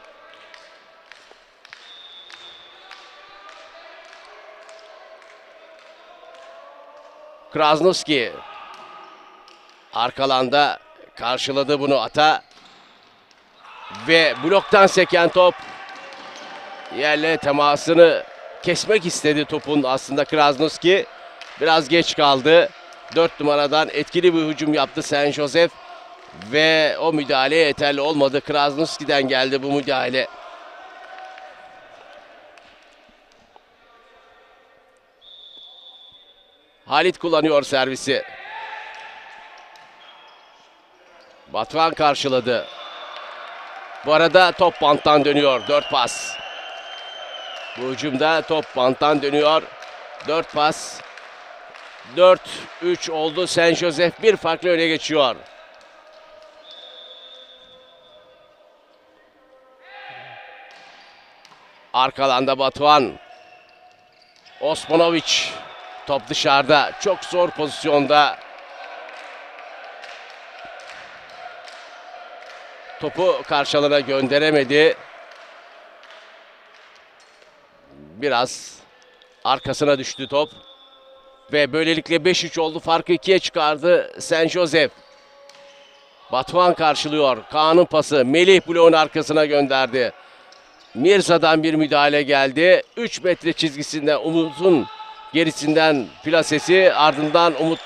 Krasnowski. Arkalanda karşıladı bunu Ata. Ve bloktan seken top. Yerle temasını kesmek istedi topun aslında Krasnowski. Biraz geç kaldı. 4 numaradan etkili bir hücum yaptı Saint Joseph. Ve o müdahale yeterli olmadı. Krasnowski'den geldi bu müdahale. Halit kullanıyor servisi. Batuhan karşıladı. Bu arada top banttan dönüyor. 4 pas. Bu hücumda top banttan dönüyor. 4 pas. 4-3 oldu. Saint Joseph bir farklı öne geçiyor. Arkalanda Batuhan. Osmanovic. Top dışarıda. Çok zor pozisyonda. Topu karşılığına gönderemedi. Biraz arkasına düştü top. Ve böylelikle 5-3 oldu. Farkı 2'ye çıkardı Saint Joseph. Batuhan karşılıyor. Kaan'ın pası. Melih bloğun arkasına gönderdi. Mirza'dan bir müdahale geldi. 3 metre çizgisinde Umut'un gerisinden plasesi. Ardından Umut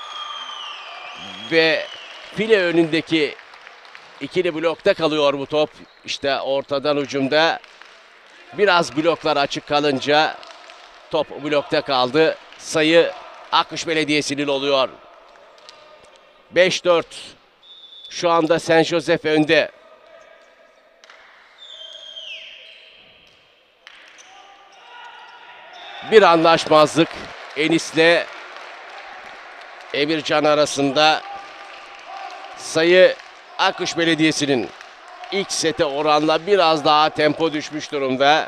ve file önündeki ikili blokta kalıyor bu top. İşte ortadan hücumda. Biraz bloklar açık kalınca top blokta kaldı. Sayı Akkuş Belediyesi'nin oluyor. 5-4. Şu anda Saint Joseph önde. Bir anlaşmazlık Enis'le Emircan arasında. Sayı Akkuş Belediyesi'nin ilk sete oranla biraz daha tempo düşmüş durumda.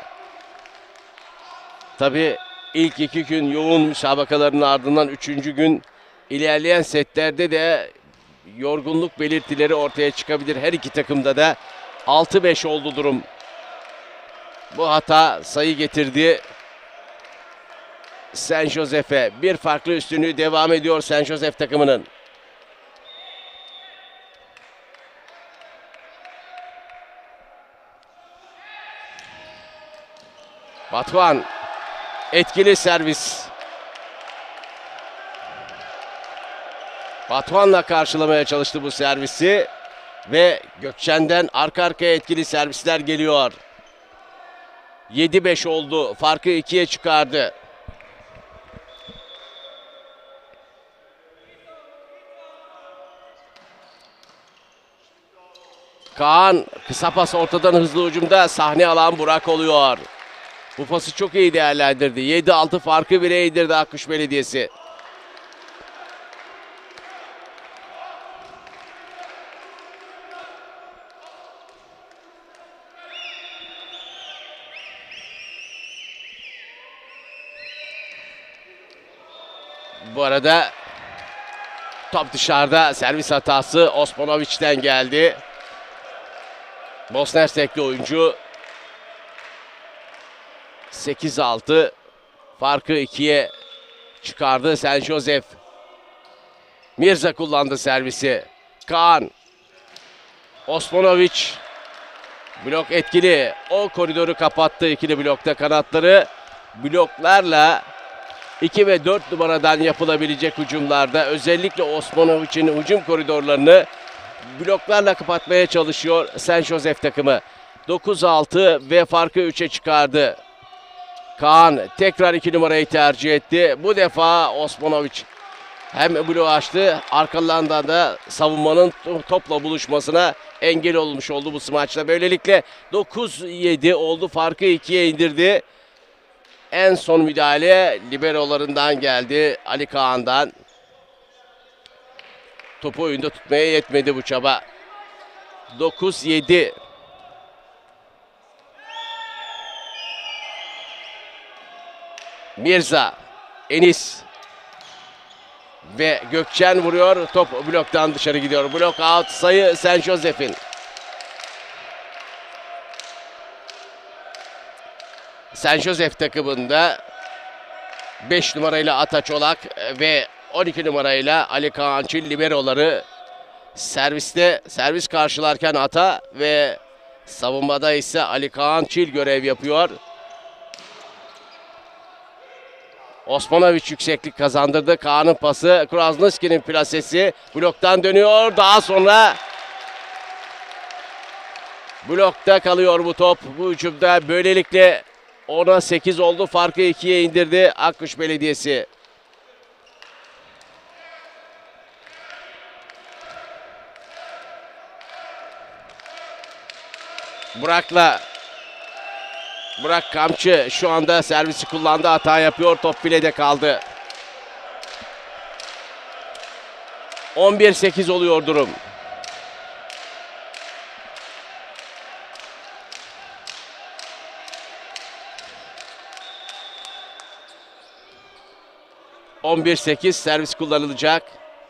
Tabii ilk 2 gün yoğun müsabakaların ardından 3. gün ilerleyen setlerde de yorgunluk belirtileri ortaya çıkabilir. Her iki takımda da 6-5 oldu durum. Bu hata sayı getirdi Saint Joseph'e. Bir farklı üstünlüğü devam ediyor Saint Joseph takımının. Batuhan etkili servis. Batuhan'la karşılamaya çalıştı bu servisi ve Gökçen'den arka arkaya etkili servisler geliyor. 7-5 oldu. Farkı 2'ye çıkardı. Kaan kısa pas ortadan hızlı hücumda sahne alan Burak oluyor. Bu pası çok iyi değerlendirdi. 7-6 farkı 1'e indirdi Akkuş Belediyesi. Bu arada top dışarıda, servis hatası Osmanovic'den geldi. Bosna Hersekli oyuncu 8-6 farkı 2'ye çıkardı Saint Joseph. Mirza kullandı servisi. Kaan. Osmanovic. Blok etkili. O koridoru kapattı ikili blokta kanatları. Bloklarla 2 ve 4 numaradan yapılabilecek hücumlarda özellikle Osmanovic'in hücum koridorlarını bloklarla kapatmaya çalışıyor Sen Josef takımı. 9-6 ve farkı 3'e çıkardı. Kaan tekrar 2 numarayı tercih etti. Bu defa Osmanovic hem bloğu açtı, arkalarından da savunmanın topla buluşmasına engel olmuş oldu bu smaçta. Böylelikle 9-7 oldu, farkı 2'ye indirdi. En son müdahale liberolarından geldi, Ali Kağan'dan. Topu oyunda tutmaya yetmedi bu çaba. 9-7. Mirza, Enis ve Gökçen vuruyor. Top bloktan dışarı gidiyor. Blok out, sayı Sen Josef'in. Sen Josef takımında 5 numarayla Ata Çolak ve 12 numarayla Ali Kağançil liberoları servis karşılarken Ata ve savunmada ise Ali Kağançil görev yapıyor. Osmanovic yükseklik kazandırdı. Kaan'ın pası, Krasnowski'nin plasesi bloktan dönüyor. Daha sonra blokta kalıyor bu top. Bu hücumda böylelikle 10'a 8 oldu. Farkı 2'ye indirdi Akkuş Belediyesi. Burak Kamçı şu anda servisi kullandı, hata yapıyor. Top filede kaldı. 11-8 oluyor durum. ...11-8 servis kullanılacak.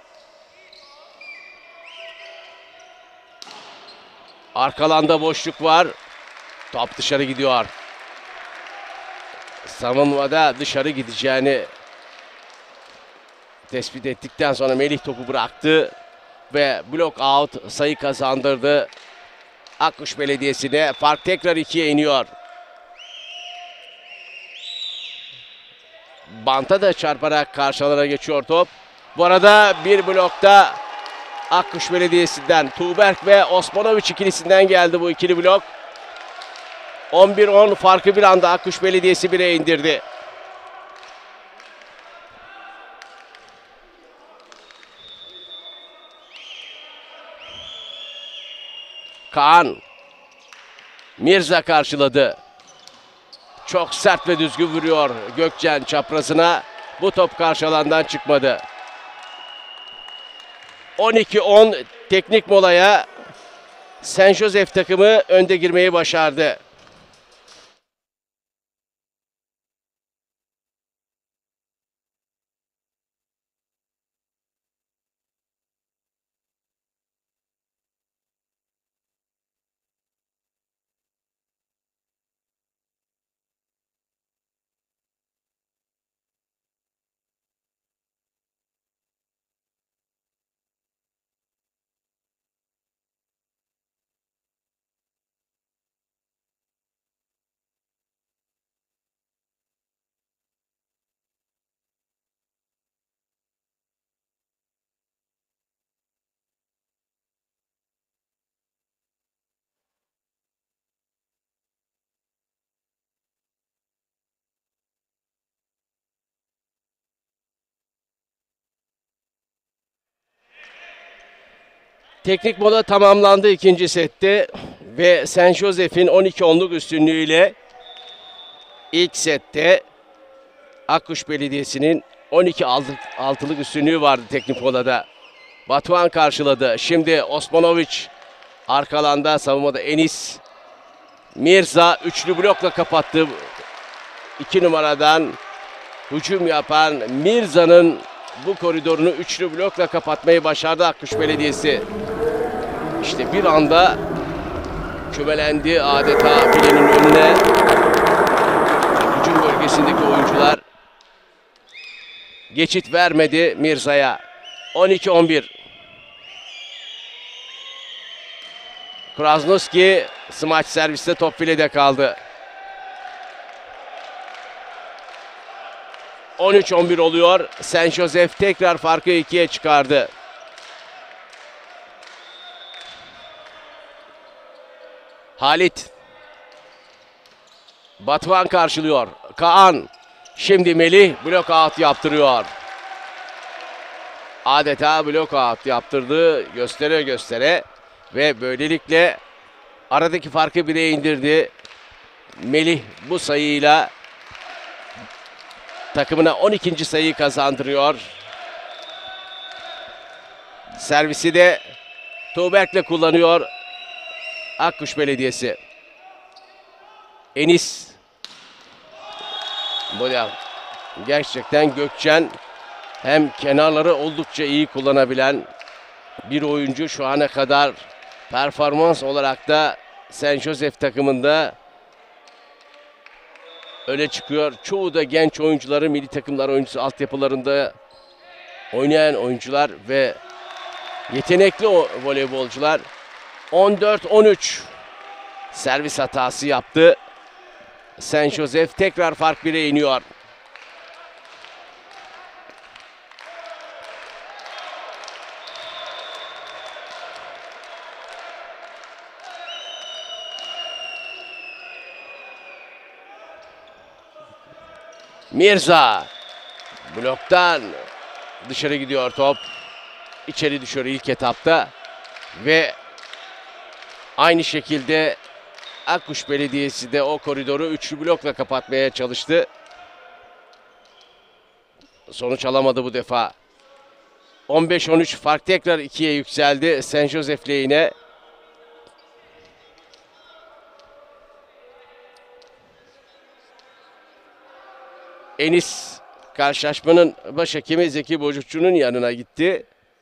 Arkalanda boşluk var. Top dışarı gidiyor. Savunmada dışarı gideceğini tespit ettikten sonra Melih topu bıraktı ve block out sayı kazandırdı Akkuş Belediyesi'ne. Fark tekrar 2'ye iniyor. Banta da çarparak karşılarına geçiyor top. Bu arada bir blokta Akkuş Belediyesi'nden Tuğberk ve Osmanovic ikilisinden geldi bu ikili blok. 11-10 farkı bir anda Akkuş Belediyesi 1'e indirdi. Kaan. Mirza karşıladı. Çok sert ve düzgün vuruyor Gökçen çaprazına. Bu top karşı alandan çıkmadı. 12-10 teknik molaya Sen Josef takımı önde girmeyi başardı. Teknik mola tamamlandı ikinci sette ve Sen Josef'in 12-10'luk üstünlüğüyle ilk sette Akkuş Belediyesi'nin 12-6'lık üstünlüğü vardı teknik molada. Batuhan karşıladı. Şimdi Osmanovic arkalanda, savunmada Enis. Mirza üçlü blokla kapattı. 2 numaradan hücum yapan Mirza'nın bu koridorunu üçlü blokla kapatmayı başardı Akkuş Belediyesi. İşte bir anda kümelendi adeta filenin önüne. Hücum bölgesindeki oyuncular geçit vermedi Mirza'ya. 12-11. Krasnowski smaç serviste top filede kaldı. 13-11 oluyor. Saint Joseph tekrar farkı 2'ye çıkardı. Halit. Batuhan karşılıyor. Kaan. Şimdi Melih blok out yaptırıyor. Adeta blok out yaptırdı. Göstere göstere. Ve böylelikle aradaki farkı 1'e indirdi. Melih bu sayıyla takımına 12. sayıyı kazandırıyor. Servisi de Tuğberk'le kullanıyor Akkuş Belediyesi. Enis. Bu da gerçekten Gökçen hem kenarları oldukça iyi kullanabilen bir oyuncu. Şu ana kadar performans olarak da Saint Joseph takımında öne çıkıyor. Çoğu da genç oyuncuları, milli takımlar oyuncusu altyapılarında oynayan oyuncular ve yetenekli voleybolcular. 14-13 servis hatası yaptı. Saint Joseph tekrar fark 1'e iniyor. Mirza bloktan dışarı gidiyor top. İçeri düşüyor ilk etapta ve aynı şekilde Akkuş Belediyesi de o koridoru üçlü blokla kapatmaya çalıştı. Sonuç alamadı bu defa. 15-13 fark tekrar 2'ye yükseldi Saint Joseph lehine. Enis karşılaşmanın başhakimi Zeki Bocukçu'nun yanına gitti.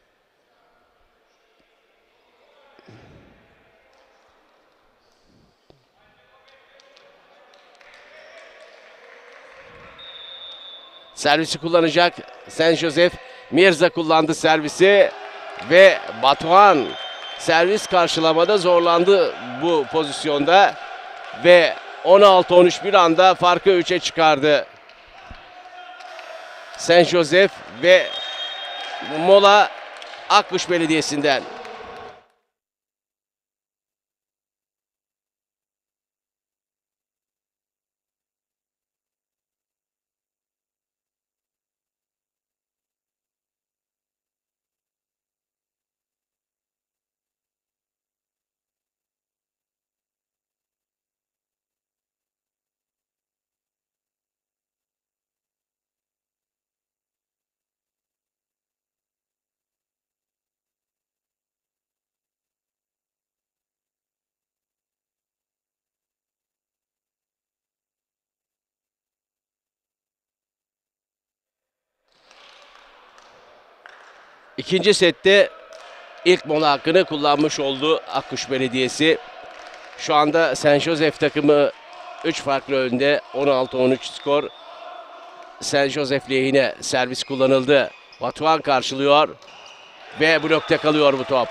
Servisi kullanacak Saint Joseph. Mirza kullandı servisi ve Batuhan servis karşılamada zorlandı bu pozisyonda ve 16-13 bir anda farkı 3'e çıkardı Saint Joseph ve mola Akkuş Belediyesi'nden. İkinci sette ilk mola hakkını kullanmış oldu Akkuş Belediyesi. Şu anda Saint Joseph takımı 3 farklı önde. 16-13 skor. Saint Joseph lehine servis kullanıldı. Batuhan karşılıyor ve blokta kalıyor bu top.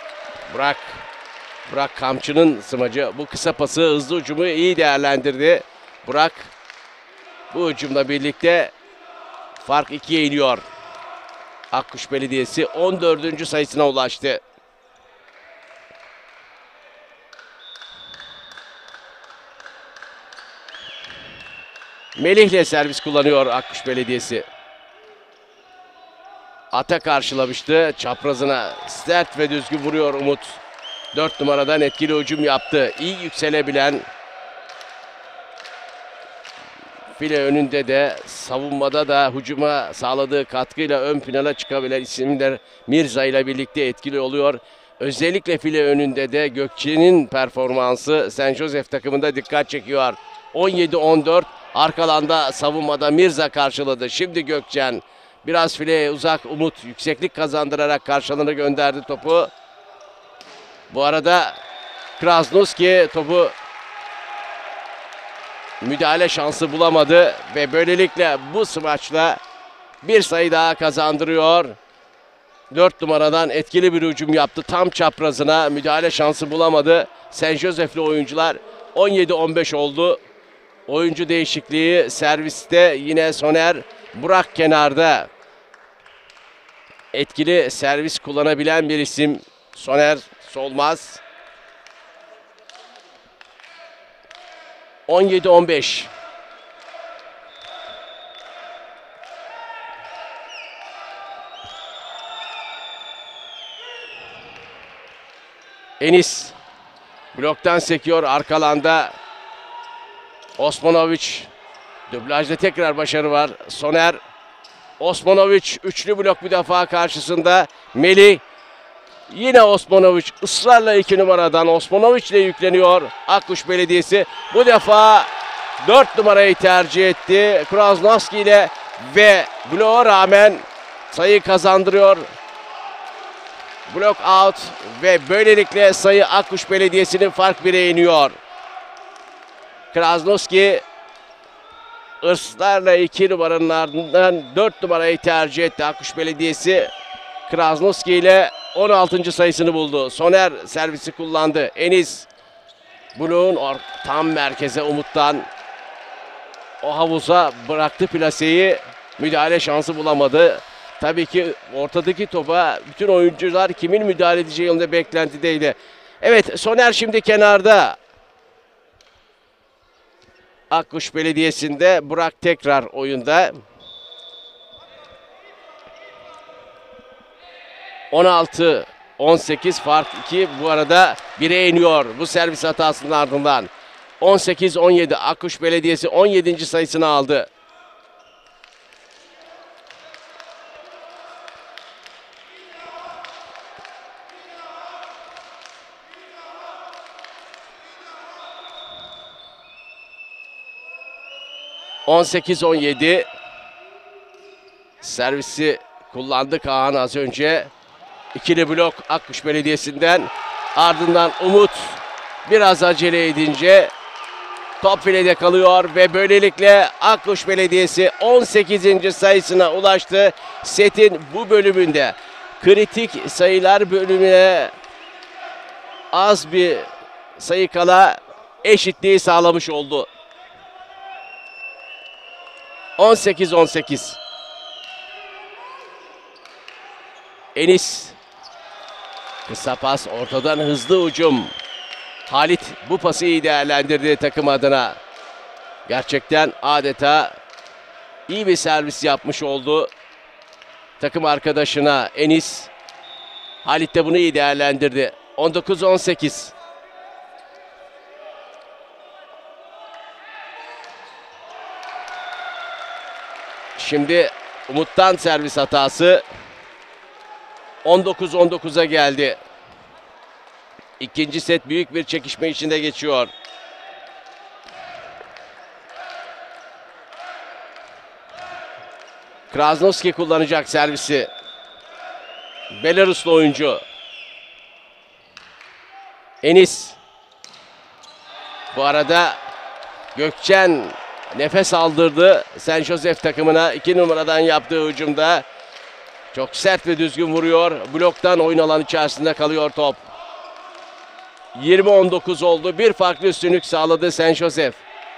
Burak Kamçı'nın smacı. Bu kısa pası, hızlı hücumu iyi değerlendirdi. Burak bu hücumla birlikte fark 2'ye iniyor. Akkuş Belediyesi 14. sayısına ulaştı. Melih'le servis kullanıyor Akkuş Belediyesi. Ata karşılamıştı. Çaprazına sert ve düzgün vuruyor Umut. 4 numaradan etkili hücum yaptı. İyi yükselebilen, file önünde de savunmada da hücuma sağladığı katkıyla ön plana çıkabilen isimler Mirza ile birlikte etkili oluyor. Özellikle file önünde de Gökçe'nin performansı Saint Joseph takımında dikkat çekiyor. 17-14 arkalanda savunmada Mirza karşıladı. Şimdi Gökçen biraz fileye uzak, Umut yükseklik kazandırarak karşılığını gönderdi topu. Bu arada Krasnuski topu müdahale şansı bulamadı ve böylelikle bu smaçla bir sayı daha kazandırıyor. 4 numaradan etkili bir hücum yaptı. Tam çaprazına müdahale şansı bulamadı. Saint Joseph'li oyuncular 17-15 oldu. Oyuncu değişikliği serviste yine Soner Burak kenarda. Etkili servis kullanabilen bir isim Soner Solmaz. 17-15. Enis bloktan sekiyor, arkalanda Osmanovic. Dublajda tekrar başarı var. Soner, Osmanovic üçlü blok müdafaa karşısında. Melih, yine Osmanovic ısrarla 2 numaradan Osmanovic ile yükleniyor. Akkuş Belediyesi bu defa 4 numarayı tercih etti. Krasnowski ile ve bloğa rağmen sayı kazandırıyor. Blok out ve böylelikle sayı Akkuş Belediyesi'nin fark 1'e iniyor. Krasnowski ısrarla 2 numaranın ardından 4 numarayı tercih etti Akkuş Belediyesi. Krasnowski ile 16. sayısını buldu. Soner servisi kullandı. Enis bloğun tam merkeze Umut'tan o havuza bıraktı plaseyi. Müdahale şansı bulamadı. Tabii ki ortadaki topa bütün oyuncular kimin müdahale edeceği yönünde beklentideydi. Evet, Soner şimdi kenarda. Akkuş Belediyesi'nde Burak tekrar oyunda. 16-18 fark 2 bu arada 1'e iniyor bu servis hatasının ardından. 18-17 Akkuş Belediyesi 17. sayısını aldı. ...18-17... Servisi kullandı Kaan az önce. İkili blok Akkuş Belediyesi'nden. Ardından Umut biraz acele edince top filede kalıyor ve böylelikle Akkuş Belediyesi 18. sayısına ulaştı. Setin bu bölümünde kritik sayılar bölümüne az bir sayı kala eşitliği sağlamış oldu. 18-18. Enis. Kısa pas, ortadan hızlı hücum. Halit bu pası iyi değerlendirdi takım adına. Gerçekten adeta iyi bir servis yapmış oldu takım arkadaşına Enis. Halit de bunu iyi değerlendirdi. 19-18. Şimdi Umut'tan servis hatası. 19-19'a geldi. İkinci set büyük bir çekişme içinde geçiyor. Krasnowski kullanacak servisi. Belaruslu oyuncu. Enis. Bu arada Gökçen nefes aldırdı Sen Josef takımına 2 numaradan yaptığı hücumda. Çok sert ve düzgün vuruyor. Bloktan oyun alanı içerisinde kalıyor top. 20-19 oldu. Bir farklı üstünlük sağladı Sen Josef.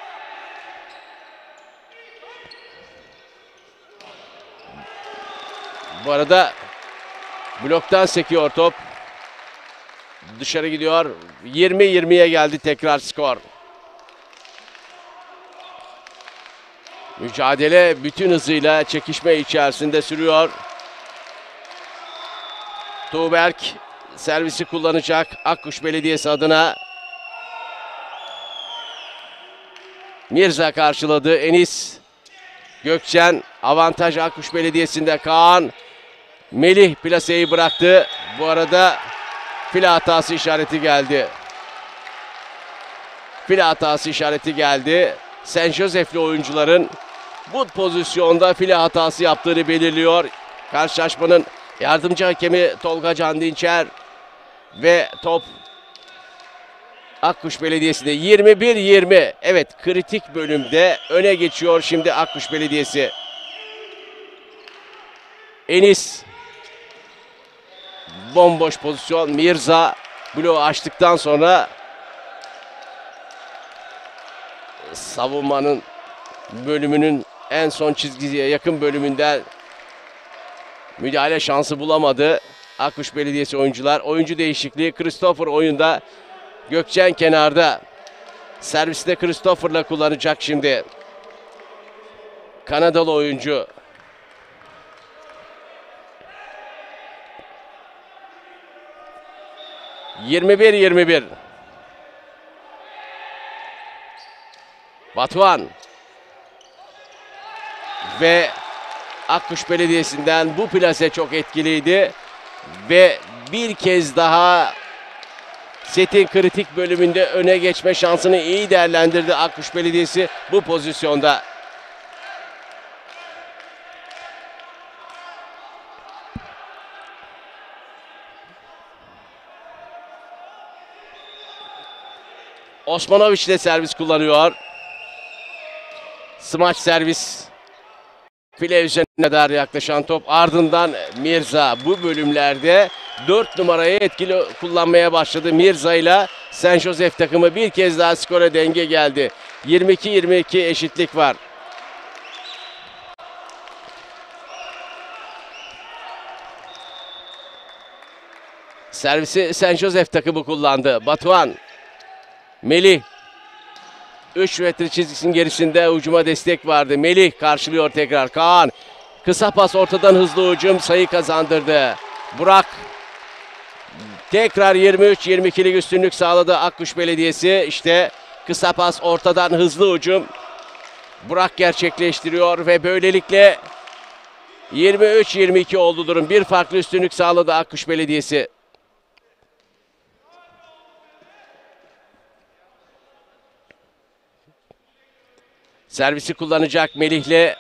Bu arada bloktan sekiyor top. Dışarı gidiyor. 20-20'ye geldi tekrar skor. Mücadele bütün hızıyla çekişme içerisinde sürüyor. Tuğberk servisi kullanacak Akkuş Belediyesi adına. Mirza karşıladı. Enis. Gökçen. Avantaj Akkuş Belediyesi'nde. Kaan. Melih plaseyi bıraktı. Bu arada file hatası işareti geldi. File hatası işareti geldi. Sen Josef'li oyuncuların bu pozisyonda file hatası yaptığını belirliyor. Karşılaşmanın yardımcı hakemi Tolga Can Dinçer ve top Akkuş Belediyesi'nde 21-20. Evet, kritik bölümde öne geçiyor şimdi Akkuş Belediyesi. Enis. Bomboş pozisyon. Mirza bloğu açtıktan sonra savunmanın bölümünün en son çizgiye yakın bölümünden müdahale şansı bulamadı Akkuş Belediyesi oyuncular. Oyuncu değişikliği, Christopher oyunda, Gökçen kenarda. Serviste Christopher'la kullanacak şimdi. Kanadalı oyuncu. ...21-21. Batuhan. Ve Akkuş Belediyesi'nden bu plase çok etkiliydi. Ve bir kez daha setin kritik bölümünde öne geçme şansını iyi değerlendirdi Akkuş Belediyesi bu pozisyonda. Osmanoviç de servis kullanıyor. Smaç servis. File üzerine kadar yaklaşan top. Ardından Mirza bu bölümlerde 4 numarayı etkili kullanmaya başladı. Mirza ile Saint Joseph takımı bir kez daha skora denge geldi. 22-22 eşitlik var. Servisi Saint Joseph takımı kullandı. Batuhan. Melih. 3 metre çizgisinin gerisinde hücuma destek vardı. Melih karşılıyor tekrar. Kaan. Kısa pas, ortadan hızlı hücum, sayı kazandırdı. Burak. Tekrar 23-22'lik üstünlük sağladı Akkuş Belediyesi. İşte kısa pas, ortadan hızlı hücum. Burak gerçekleştiriyor ve böylelikle 23-22 oldu durum. Bir farklı üstünlük sağladı Akkuş Belediyesi. Servisi kullanacak Melih'le.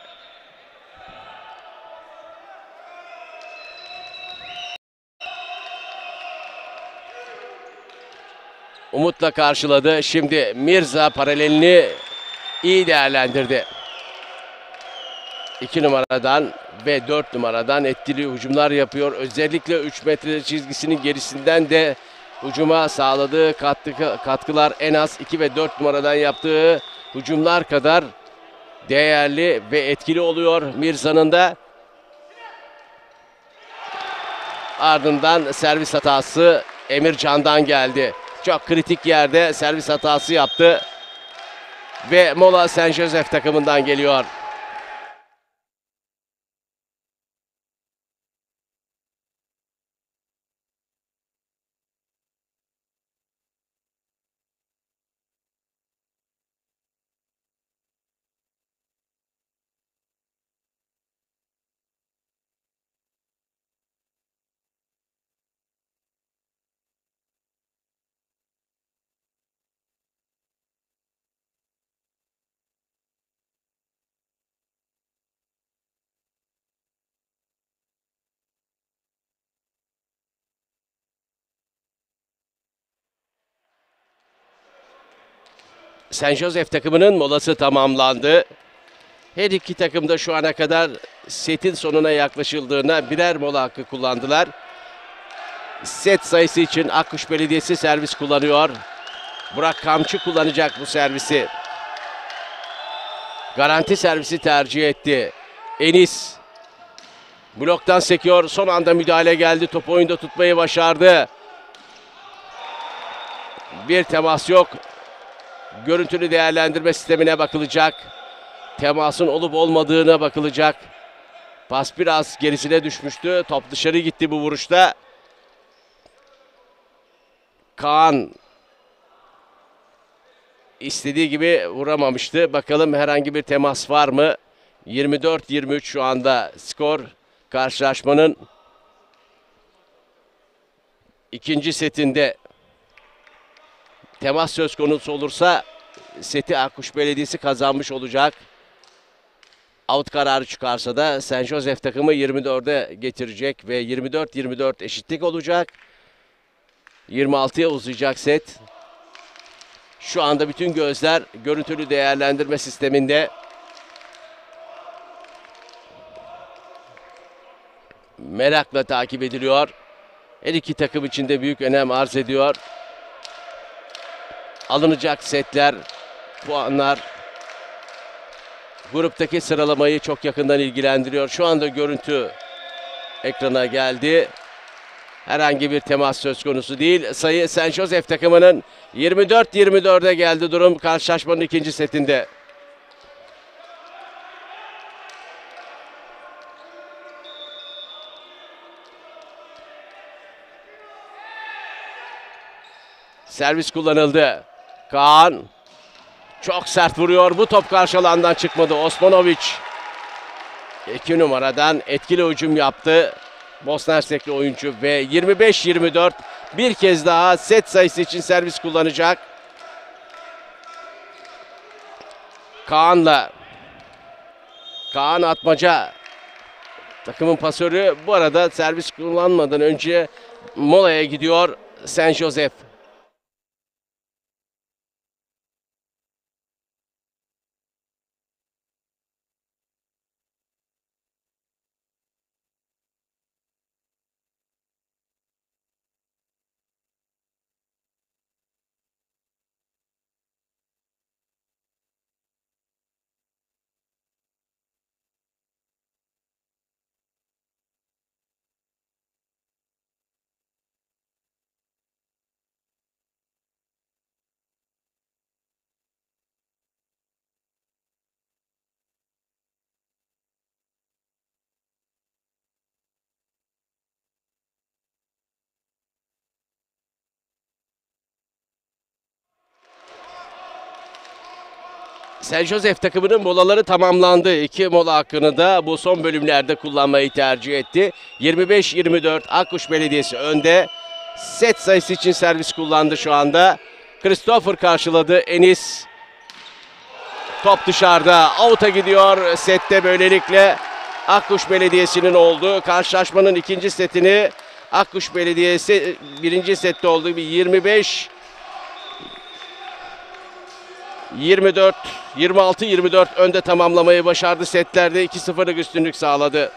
Umut'la karşıladı. Şimdi Mirza paralelini iyi değerlendirdi. 2 numaradan ve 4 numaradan etkili hücumlar yapıyor. Özellikle 3 metre çizgisinin gerisinden de hücuma sağladığı katkılar en az 2 ve 4 numaradan yaptığı hücumlar kadar değerli ve etkili oluyor Mirza'nın da. Ardından servis hatası Emircan'dan geldi. Çok kritik yerde servis hatası yaptı. Ve mola Saint Joseph takımından geliyor. Saint Joseph takımının molası tamamlandı. Her iki takım da şu ana kadar setin sonuna yaklaşıldığına birer mola hakkı kullandılar. Set sayısı için Akkuş Belediyesi servis kullanıyor. Burak Kamçı kullanacak bu servisi. Garanti servisi tercih etti. Enis bloktan sekiyor. Son anda müdahale geldi. Topu oyunda tutmayı başardı. Bir temas yok. Görüntülü değerlendirme sistemine bakılacak. Temasın olup olmadığına bakılacak. Pas biraz gerisine düşmüştü. Top dışarı gitti bu vuruşta. Kaan istediği gibi vuramamıştı. Bakalım herhangi bir temas var mı? 24-23 şu anda skor. Karşılaşmanın ikinci setinde temas söz konusu olursa seti Akkuş Belediyesi kazanmış olacak. Out kararı çıkarsa da Saint Joseph takımı 24'e getirecek ve 24-24 eşitlik olacak. 26'ya uzayacak set. Şu anda bütün gözler görüntülü değerlendirme sisteminde. Merakla takip ediliyor. Her iki takım için de büyük önem arz ediyor. Alınacak setler, puanlar gruptaki sıralamayı çok yakından ilgilendiriyor. Şu anda görüntü ekrana geldi. Herhangi bir temas söz konusu değil. Sayı San Jose takımının 24-24'e geldi durum karşılaşmanın ikinci setinde. Servis kullanıldı. Kaan çok sert vuruyor. Bu top karşı alandan çıkmadı. Osmanovic 2 numaradan etkili hücum yaptı. Bosna Hersekli oyuncu ve 25-24 bir kez daha set sayısı için servis kullanacak. Kaan Atmaca takımın pasörü. Bu arada servis kullanmadan önce molaya gidiyor San Jose. San Jose takımının molaları tamamlandı. 2 mola hakkını da bu son bölümlerde kullanmayı tercih etti. 25-24 Akkuş Belediyesi önde. Set sayısı için servis kullandı şu anda. Christopher karşıladı. Enis. Top dışarıda. Out'a gidiyor. Sette böylelikle Akkuş Belediyesi'nin olduğu. Karşılaşmanın ikinci setini Akkuş Belediyesi birinci sette olduğu bir 26-24 önde tamamlamayı başardı. Setlerde 2-0'lık üstünlük sağladı.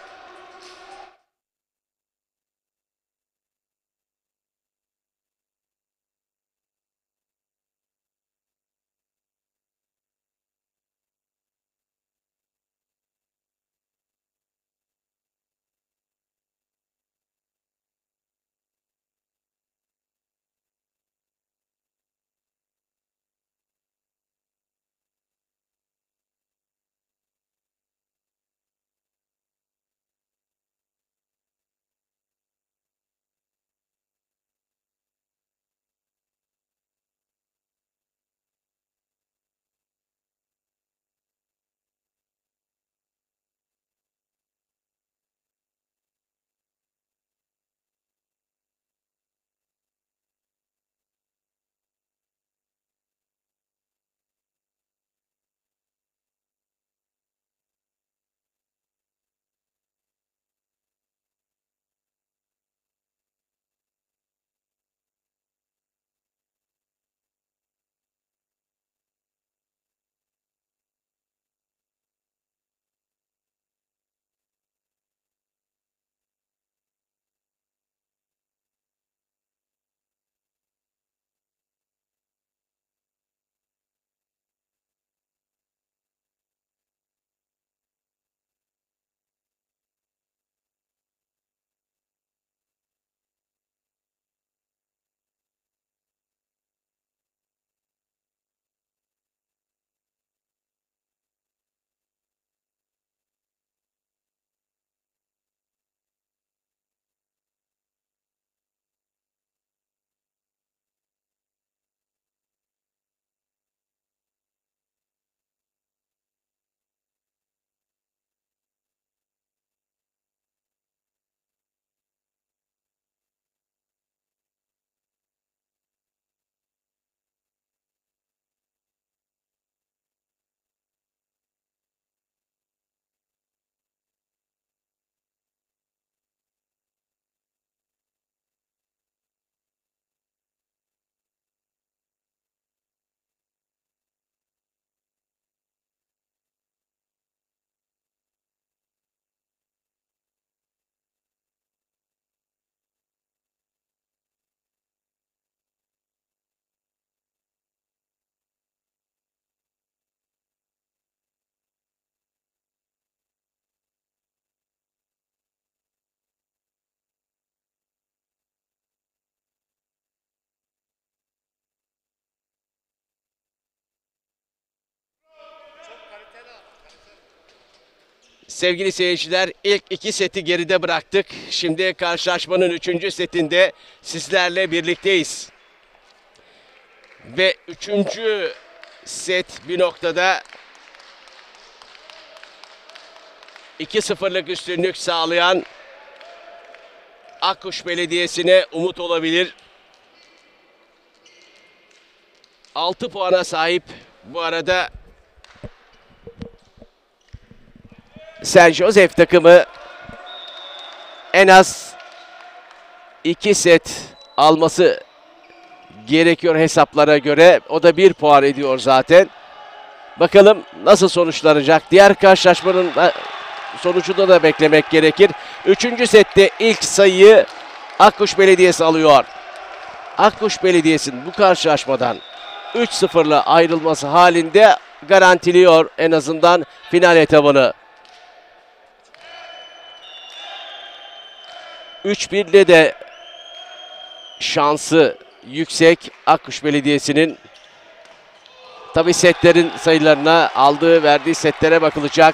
Sevgili seyirciler, ilk iki seti geride bıraktık. Şimdi karşılaşmanın 3. setinde sizlerle birlikteyiz. Ve 3. set bir noktada 2-0'lık üstünlük sağlayan Akkuş Belediyesi'ne umut olabilir. 6 puana sahip bu arada San Josef takımı en az 2 set alması gerekiyor hesaplara göre. O da 1 puan ediyor zaten. Bakalım nasıl sonuçlanacak. Diğer karşılaşmanın sonucunda da beklemek gerekir. 3. sette ilk sayıyı Akkuş Belediyesi alıyor. Akkuş Belediyesi'nin bu karşılaşmadan 3-0'la ayrılması halinde garantiliyor en azından final etabını. 3-1'de de şansı yüksek Akkuş Belediyesi'nin. Tabii setlerin sayılarına, aldığı verdiği setlere bakılacak.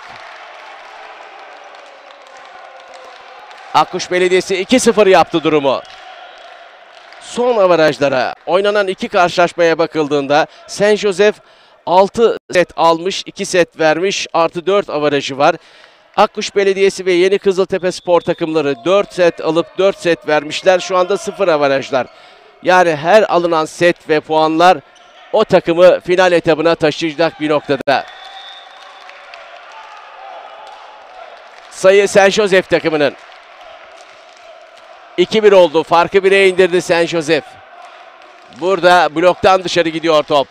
Akkuş Belediyesi 2-0 yaptı durumu. Son avarajlara oynanan iki karşılaşmaya bakıldığında San Josef 6 set almış, 2 set vermiş, artı 4 avarajı var. Akkuş Belediyesi ve Yeni Kızıltepe Spor takımları 4 set alıp 4 set vermişler. Şu anda 0 avarajlar. Yani her alınan set ve puanlar o takımı final etabına taşıyacak bir noktada. Sayı San Josef takımının. 2-1 oldu. Farkı 1'e indirdi San Josef. Burada bloktan dışarı gidiyor top.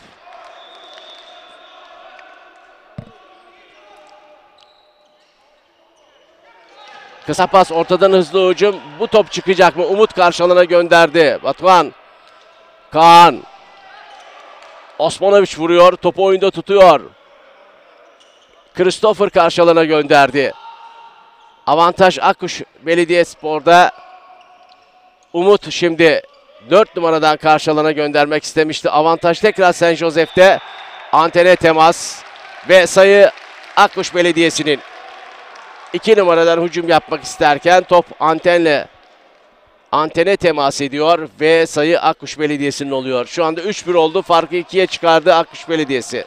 Kısa pas, ortadan hızlı hücum. Bu top çıkacak mı? Umut karşı alana gönderdi. Batuhan. Kaan. Osmanoviç vuruyor. Topu oyunda tutuyor. Christopher karşı alana gönderdi. Avantaj Akkuş Belediyespor'da. Umut şimdi 4 numaradan karşı alana göndermek istemişti. Avantaj tekrar San Josef'te. Antene temas ve sayı Akkuş Belediyesi'nin. 2 numaradan hücum yapmak isterken top antene temas ediyor ve sayı Akkuş Belediyesi'nin oluyor. Şu anda 3-1 oldu. Farkı 2'ye çıkardı Akkuş Belediyesi.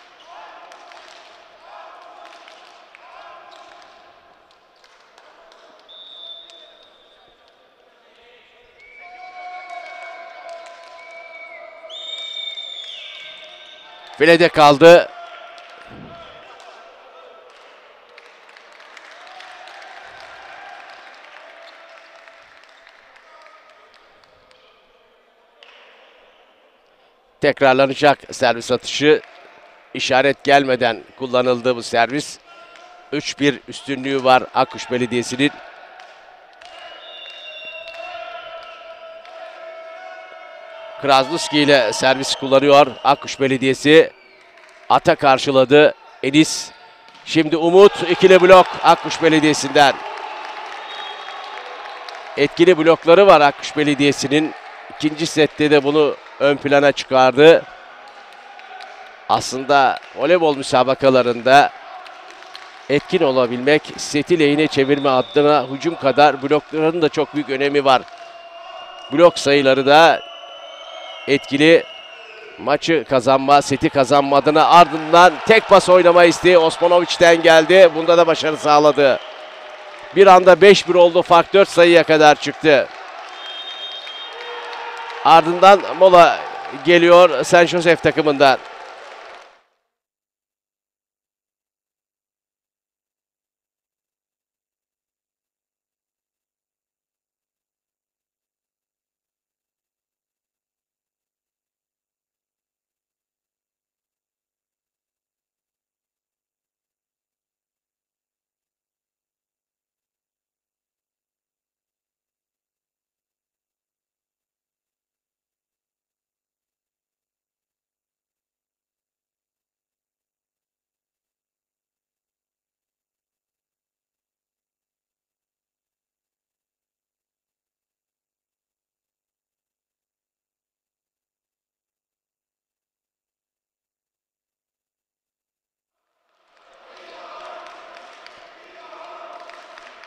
Filede kaldı. Tekrarlanacak servis atışı. İşaret gelmeden kullanıldı bu servis. 3-1 üstünlüğü var Akkuş Belediyesi'nin. Krasnuski ile servis kullanıyor Akkuş Belediyesi. Ata karşıladı Enis. Şimdi Umut, ikili blok Akkuş Belediyesi'nden. Etkili blokları var Akkuş Belediyesi'nin. İkinci sette de bunu ön plana çıkardı. Aslında voleybol müsabakalarında etkin olabilmek, seti lehine çevirme adına hücum kadar blokların da çok büyük önemi var. Blok sayıları da etkili. Maçı kazanma, seti kazanma adına ardından tek pas oynama isteği Osmanoviç'ten geldi. Bunda da başarı sağladı. Bir anda 5-1 oldu. Fark 4 sayıya kadar çıktı. Ardından mola geliyor San Josef takımından.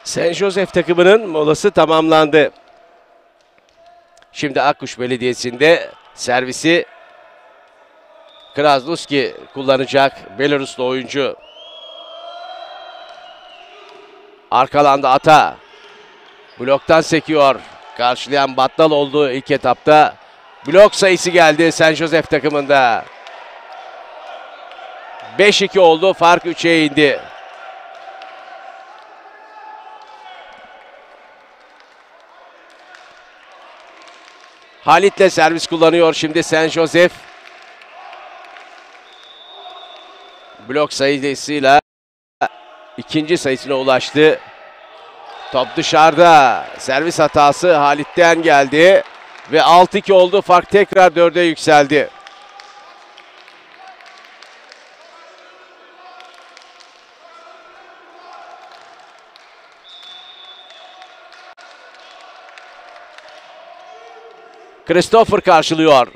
Saint Joseph takımının molası tamamlandı. Şimdi Akkuş Belediyesi'nde servisi Krasnuski kullanacak. Belaruslu oyuncu. Arkalanda Ata. Bloktan sekiyor. Karşılayan Battal oldu ilk etapta. Blok sayısı geldi Saint Joseph takımında. 5-2 oldu. Fark 3'e indi. Halit'le servis kullanıyor şimdi Saint Joseph. Blok sayısıyla ikinci sayısına ulaştı. Top dışarıda. Servis hatası Halit'ten geldi. Ve 6-2 oldu. Fark tekrar 4'e yükseldi. Christopher karşılıyor.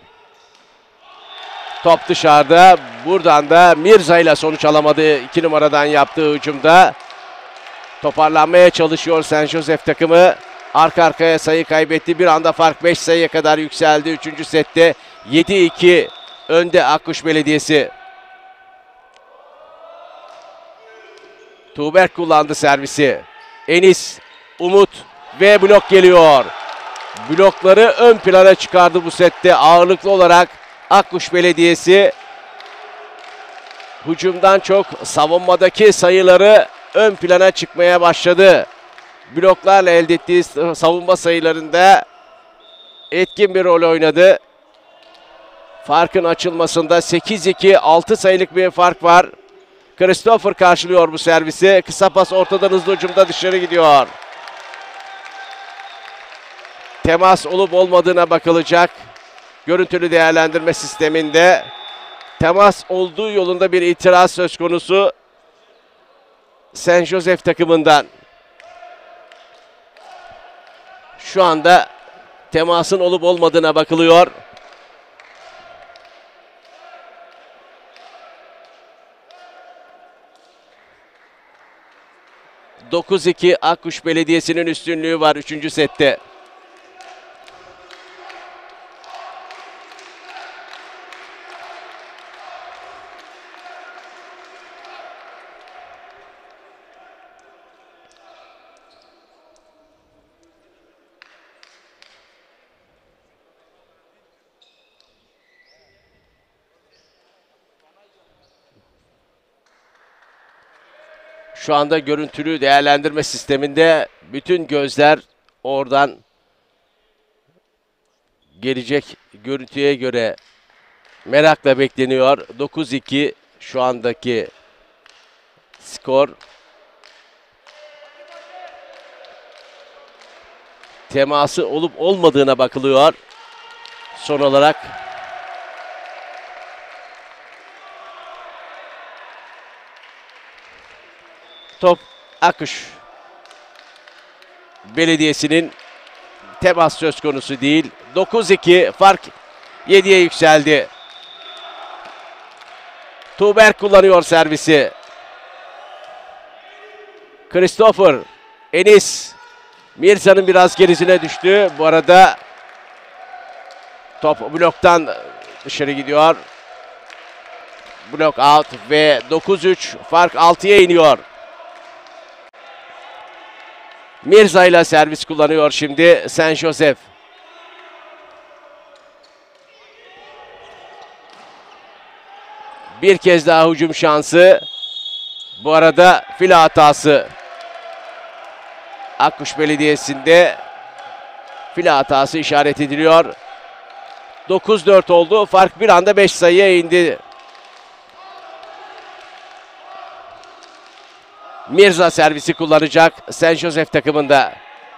Top dışarıda. Buradan da Mirza ile sonuç alamadı. 2 numaradan yaptığı hücumda. Toparlanmaya çalışıyor Saint Joseph takımı. Arka arkaya sayı kaybetti. Bir anda fark 5 sayıya kadar yükseldi. 3. sette 7-2 önde Akkuş Belediyesi. Tuğberk kullandı servisi. Enis, Umut ve blok geliyor. Blokları ön plana çıkardı bu sette ağırlıklı olarak Akkuş Belediyesi. Hücumdan çok savunmadaki sayıları ön plana çıkmaya başladı. Bloklarla elde ettiği savunma sayılarında etkin bir rol oynadı. Farkın açılmasında 8-2, 6 sayılık bir fark var. Christopher karşılıyor bu servisi. Kısa pas ortadan hızlı hücumda dışarı gidiyor. Temas olup olmadığına bakılacak. Görüntülü değerlendirme sisteminde temas olduğu yolunda bir itiraz söz konusu Saint Joseph takımından. Şu anda temasın olup olmadığına bakılıyor. ...9-2 Akkuş Belediyesi'nin üstünlüğü var 3. sette. Şu anda görüntülü değerlendirme sisteminde bütün gözler oradan gelecek görüntüye göre merakla bekleniyor. 9-2 şu andaki skor. Teması olup olmadığına bakılıyor. Son olarak top Akkuş Belediyesi'nin, temas söz konusu değil. 9-2 fark 7'ye yükseldi. Tuğberk kullanıyor servisi. Christopher, Enis, Mirza'nın biraz gerisine düştü. Bu arada top bloktan dışarı gidiyor. Blok out ve 9-3 fark 6'ya iniyor. Mirza ile servis kullanıyor şimdi Saint Joseph. Bir kez daha hücum şansı. Bu arada file hatası. Akkuş Belediyesi'nde file hatası işaret ediliyor. 9-4 oldu. Fark bir anda 5 sayıya indi. Mirza servisi kullanacak Saint Joseph takımında.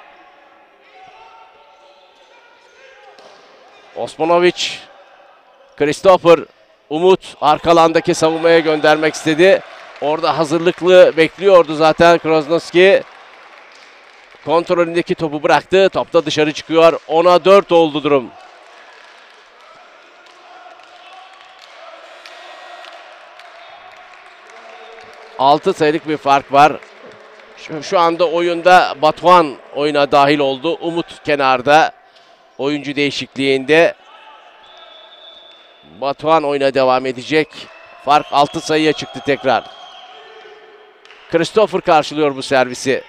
Osmanovic, Christopher, Umut arkalandaki savunmaya göndermek istedi. Orada hazırlıklı bekliyordu zaten Krasnuski. Kontrolündeki topu bıraktı. Top da dışarı çıkıyor. 10'a 4 oldu durum. Altı sayılık bir fark var. Şu anda oyunda Batuhan oyuna dahil oldu. Umut kenarda. Oyuncu değişikliğinde. Batuhan oyuna devam edecek. Fark 6 sayıya çıktı tekrar. Christopher karşılıyor bu servisi.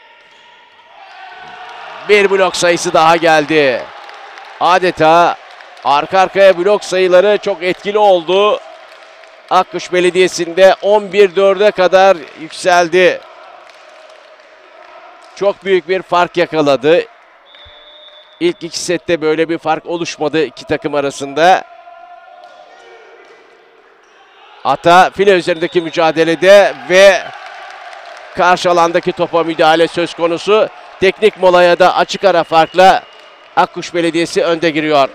Bir blok sayısı daha geldi. Adeta arka arkaya blok sayıları çok etkili oldu. Akkuş Belediyesi'nde 11-4'e kadar yükseldi. Çok büyük bir fark yakaladı. İlk iki sette böyle bir fark oluşmadı iki takım arasında. Ata file üzerindeki mücadelede ve karşı alandaki topa müdahale söz konusu. Teknik molaya da açık ara farkla Akkuş Belediyesi önde giriyor.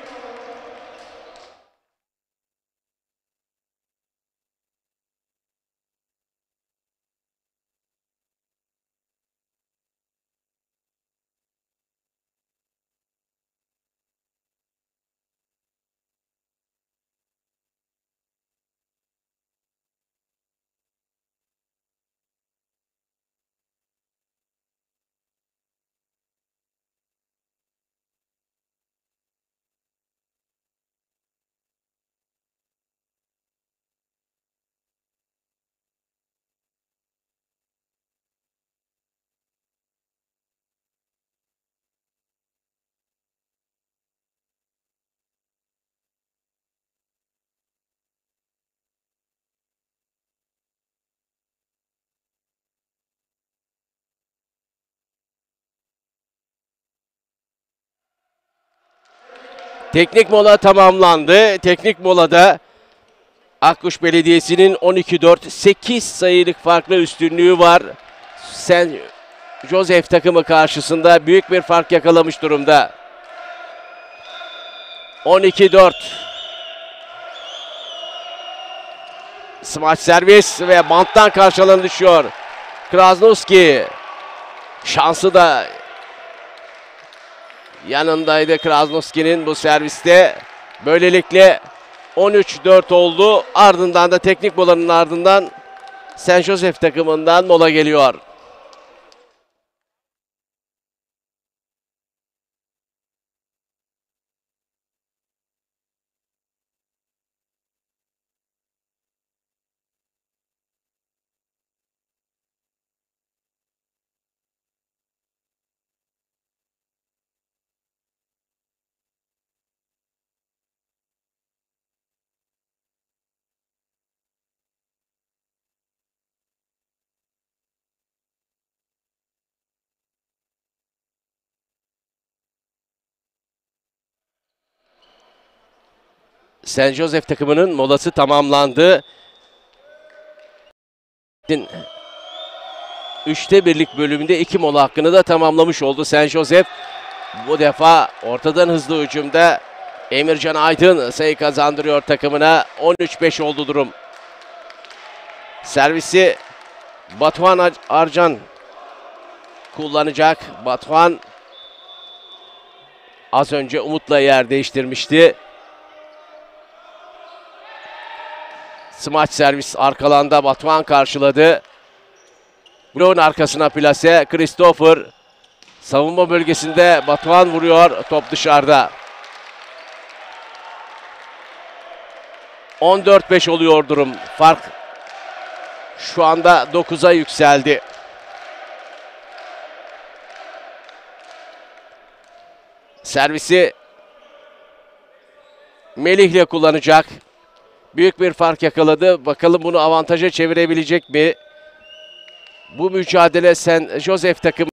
Teknik mola tamamlandı. Teknik molada Akkuş Belediyesi'nin 12-4, 8 sayılık farklı üstünlüğü var. Saint Joseph takımı karşısında büyük bir fark yakalamış durumda. 12-4. Smaç servis ve banttan karşı düşüyor. Krasnowski. Şansı da yanındaydı Krasnowski'nin bu serviste. Böylelikle 13-4 oldu. Ardından da teknik molanın ardından Saint Joseph takımından mola geliyor. Saint Joseph takımının molası tamamlandı. 3'te 1'lik bölümünde 2 mola hakkını da tamamlamış oldu Saint Joseph. Bu defa ortadan hızlı hücumda Emircan Aydın sayı kazandırıyor takımına. 13-5 oldu durum. Servisi Batuhan Arcan kullanacak. Batuhan az önce Umut'la yer değiştirmişti. Smaç servis arkalanda Batuhan karşıladı. Bloğun arkasına plase Christopher. Savunma bölgesinde Batuhan vuruyor. Top dışarıda. 14-5 oluyor durum. Fark şu anda 9'a yükseldi. Servisi Melih'le kullanacak. Büyük bir fark yakaladı. Bakalım bunu avantaja çevirebilecek mi? Bu mücadele Saint Joseph takımı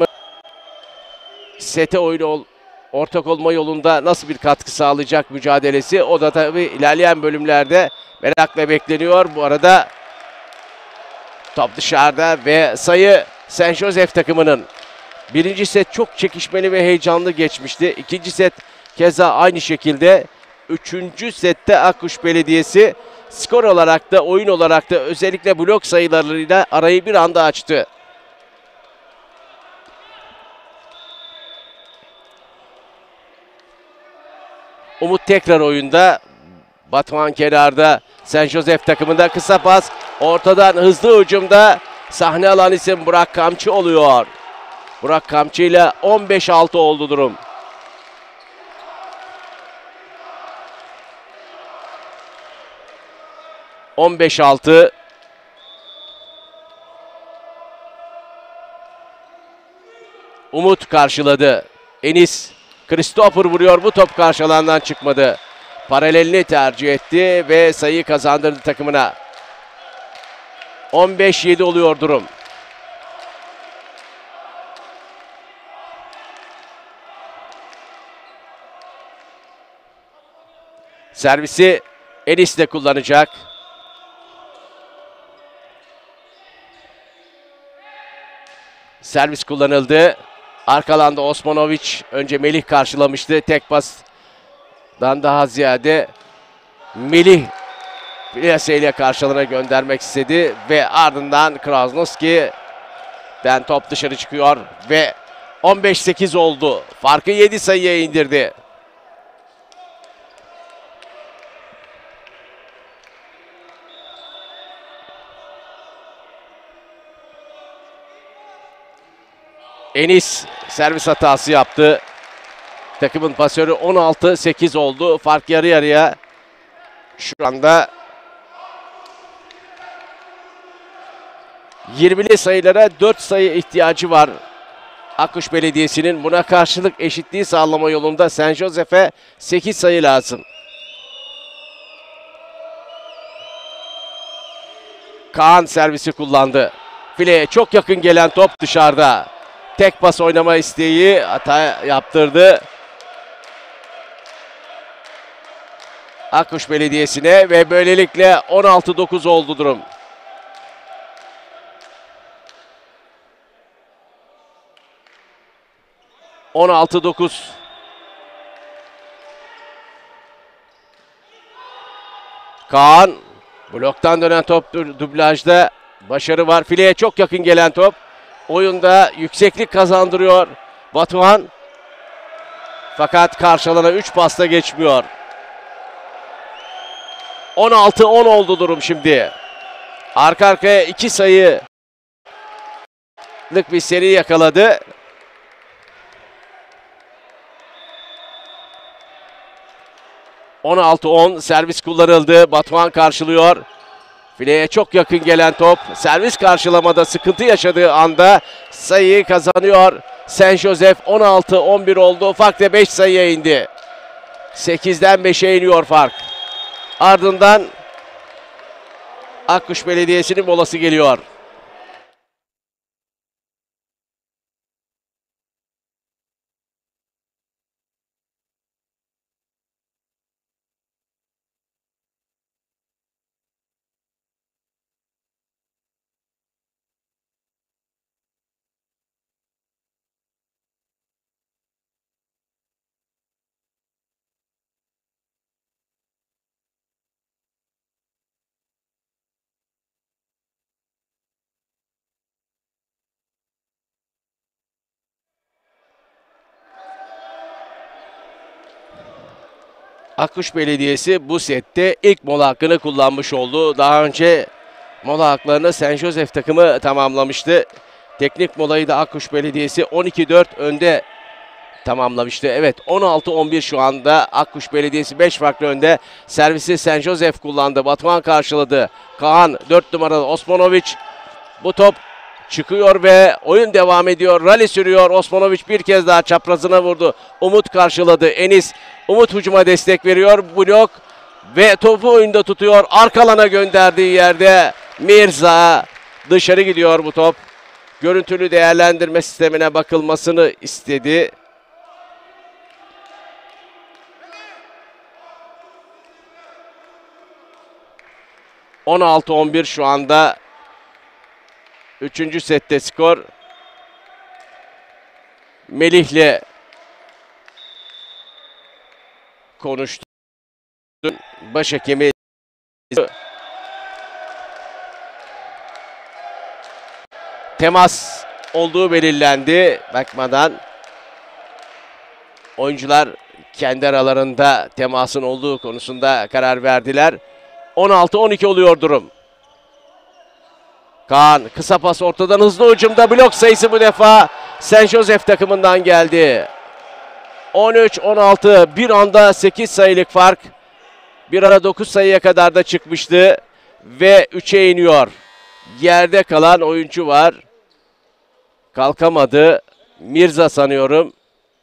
sete oyunu ortak olma yolunda nasıl bir katkı sağlayacak mücadelesi? O da tabii ilerleyen bölümlerde merakla bekleniyor. Bu arada top dışarıda ve sayı Saint Joseph takımının. Birinci set çok çekişmeli ve heyecanlı geçmişti. İkinci set keza aynı şekilde. Üçüncü sette Akkuş Belediyesi skor olarak da oyun olarak da özellikle blok sayılarıyla arayı bir anda açtı. Umut tekrar oyunda. Batuhan kenarda. Saint Joseph takımında kısa pas. Ortadan hızlı hücumda Sahne alan isim Burak Kamçı oluyor. Burak Kamçı ile 15-6 oldu durum. ...15-6... Umut karşıladı. Enis Christopher vuruyor. Bu top karşı alandan çıkmadı. Paralelini tercih etti ve sayıyı kazandırdı takımına. 15-7 oluyor durum. Servisi Enis de kullanacak. Servis kullanıldı. Arka alanda Osmanovic önce Melih karşılamıştı. Tek pasdan daha ziyade Melih plaseyle karşılığına göndermek istedi ve ardından Krasnoski'den top dışarı çıkıyor ve 15-8 oldu. Farkı 7 sayıya indirdi. Enis servis hatası yaptı. Takımın pasörü 16-8 oldu. Fark yarı yarıya. Şu anda 20'li sayılara 4 sayı ihtiyacı var. Akkuş Belediyesi'nin buna karşılık eşitliği sağlama yolunda San Jose'e 8 sayı lazım. Kaan servisi kullandı. Fileye çok yakın gelen top dışarıda. Tek pas oynama isteği hata yaptırdı. Akkuş Belediyesi'ne ve böylelikle 16-9 oldu durum. ...16-9. Kaan. Bloktan dönen top dublajda. Başarı var. Fileye çok yakın gelen top. Oyunda yükseklik kazandırıyor Batuhan. Fakat karşı alana 3 pasta geçmiyor. 16-10 oldu durum şimdi. Arka arkaya 2 sayılık bir seri yakaladı. ...16-10 servis kullanıldı. Batuhan karşılıyor. Fileye çok yakın gelen top. Servis karşılamada sıkıntı yaşadığı anda sayıyı kazanıyor. San Jose 16-11 oldu. Fark da 5 sayıya indi. 8'den 5'e iniyor fark. Ardından Akkuş Belediyesi'nin molası geliyor. Akkuş Belediyesi bu sette ilk mola hakkını kullanmış oldu. Daha önce mola haklarını San Jose takımı tamamlamıştı. Teknik molayı da Akkuş Belediyesi 12-4 önde tamamlamıştı. Evet, 16-11 şu anda Akkuş Belediyesi 5 farklı önde. Servisi San Jose kullandı. Batuhan karşıladı. Kaan 4 numaralı Osmanovic. Bu top çıkıyor ve oyun devam ediyor. Rally sürüyor. Osmanovic bir kez daha çaprazına vurdu. Umut karşıladı. Enis. Umut hücuma destek veriyor. Blok ve topu oyunda tutuyor. Arka alana gönderdiği yerde Mirza dışarı gidiyor bu top. Görüntülü değerlendirme sistemine bakılmasını istedi. ...16-11 şu anda 3. sette skor. Melih'le konuştu. Başhakemi temas olduğu belirlendi. Bakmadan oyuncular kendi aralarında temasın olduğu konusunda karar verdiler. 16-12 oluyor durum. Kaan kısa pas ortadan hızlı hücumda blok sayısı bu defa San Jose takımından geldi. 13-16 bir anda 8 sayılık fark. Bir ara 9 sayıya kadar da çıkmıştı ve 3'e iniyor. Yerde kalan oyuncu var. Kalkamadı. Mirza sanıyorum.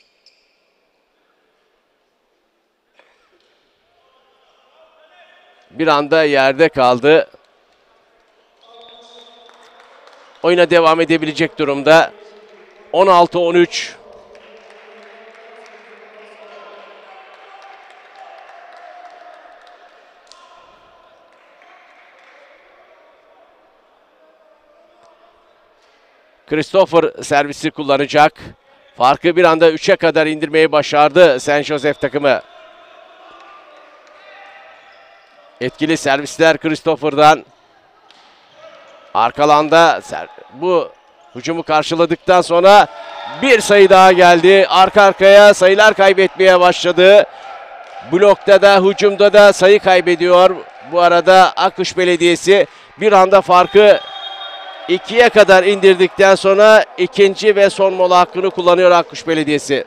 Bir anda yerde kaldı. Oyuna devam edebilecek durumda. 16-13. Christopher servisi kullanacak. Farkı bir anda 3'e kadar indirmeyi başardı San Jose takımı. Etkili servisler Christopher'dan. Arkalanda bu hücumu karşıladıktan sonra bir sayı daha geldi. Arka arkaya sayılar kaybetmeye başladı. Blokta da hücumda da sayı kaybediyor. Bu arada Akkuş Belediyesi bir anda farkı 2'ye kadar indirdikten sonra ikinci ve son mola hakkını kullanıyor Akkuş Belediyesi.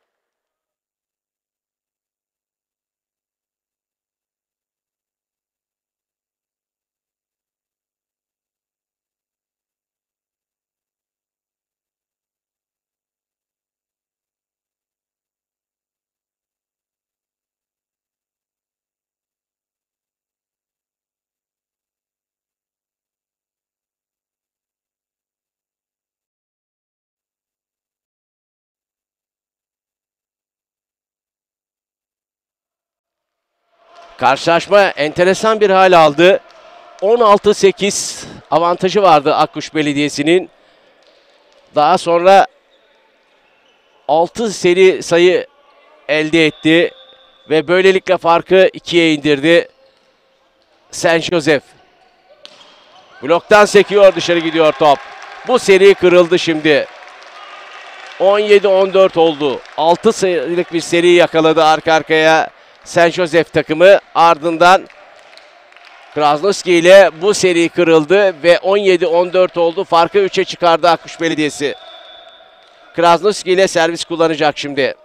Karşılaşma enteresan bir hal aldı. 16-8 avantajı vardı Akkuş Belediyesi'nin. Daha sonra 6 seri sayı elde etti ve böylelikle farkı 2'ye indirdi San Jose. Bloktan sekiyor, dışarı gidiyor top. Bu seri kırıldı şimdi. 17-14 oldu. 6 sayılık bir seri yakaladı arka arkaya San Jose takımı. Ardından Krasnoski ile bu seri kırıldı ve 17-14 oldu. Farkı 3'e çıkardı Akkuş Belediyesi. Krasnoski ile servis kullanacak şimdi.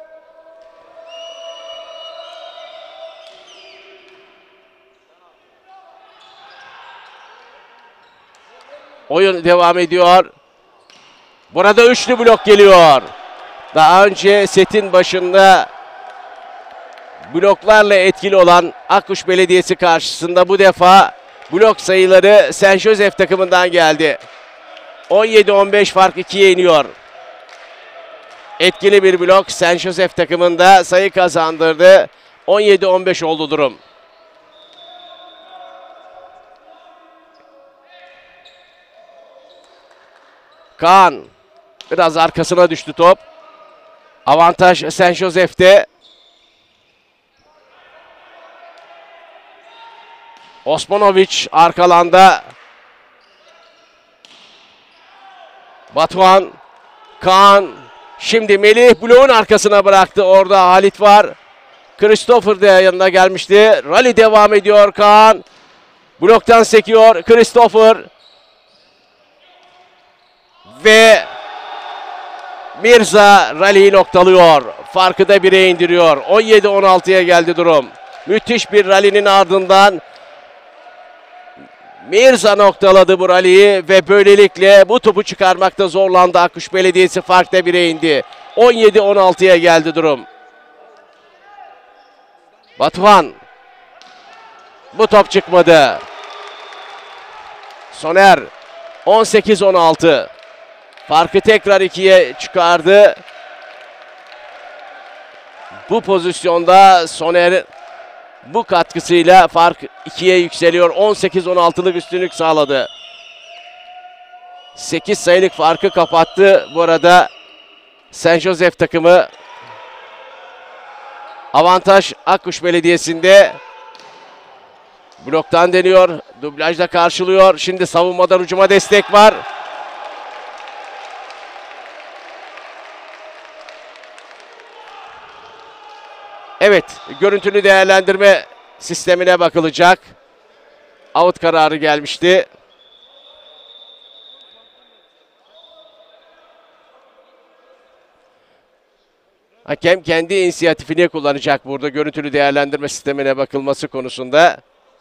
Oyun devam ediyor. Burada üçlü blok geliyor. Daha önce setin başında bloklarla etkili olan Akkuş Belediyesi karşısında bu defa blok sayıları San Jose takımından geldi. 17-15 fark 2'ye iniyor. Etkili bir blok San Jose takımında sayı kazandırdı. 17-15 oldu durum. Kaan biraz arkasına düştü top. Avantaj San Jose'de. Osmanovic arkalanda. Batuhan, Kaan. Şimdi Melih bloğun arkasına bıraktı. Orada Halit var. Christopher de yanına gelmişti. Rally devam ediyor Kaan. Bloktan sekiyor Christopher. Ve Mirza rally'yi noktalıyor. Farkı da 1'e indiriyor. 17-16'ya geldi durum. Müthiş bir rally'nin ardından Mirza noktaladı bu rally'yi ve böylelikle bu topu çıkarmakta zorlandı Akkuş Belediyesi. Fark da 1'e indi. 17-16'ya geldi durum. Batuhan. Bu top çıkmadı. Soner. 18-16. Farkı tekrar 2'ye çıkardı. Bu pozisyonda Soner bu katkısıyla fark 2'ye yükseliyor. 18-16'lık üstünlük sağladı. 8 sayılık farkı kapattı bu arada San Jose takımı. Avantaj Akkuş Belediyesi'nde. Bloktan deniyor. Dublajda karşılıyor. Şimdi savunmadan hücuma destek var. Evet, görüntülü değerlendirme sistemine bakılacak. Out kararı gelmişti. Hakem kendi inisiyatifini kullanacak burada görüntülü değerlendirme sistemine bakılması konusunda.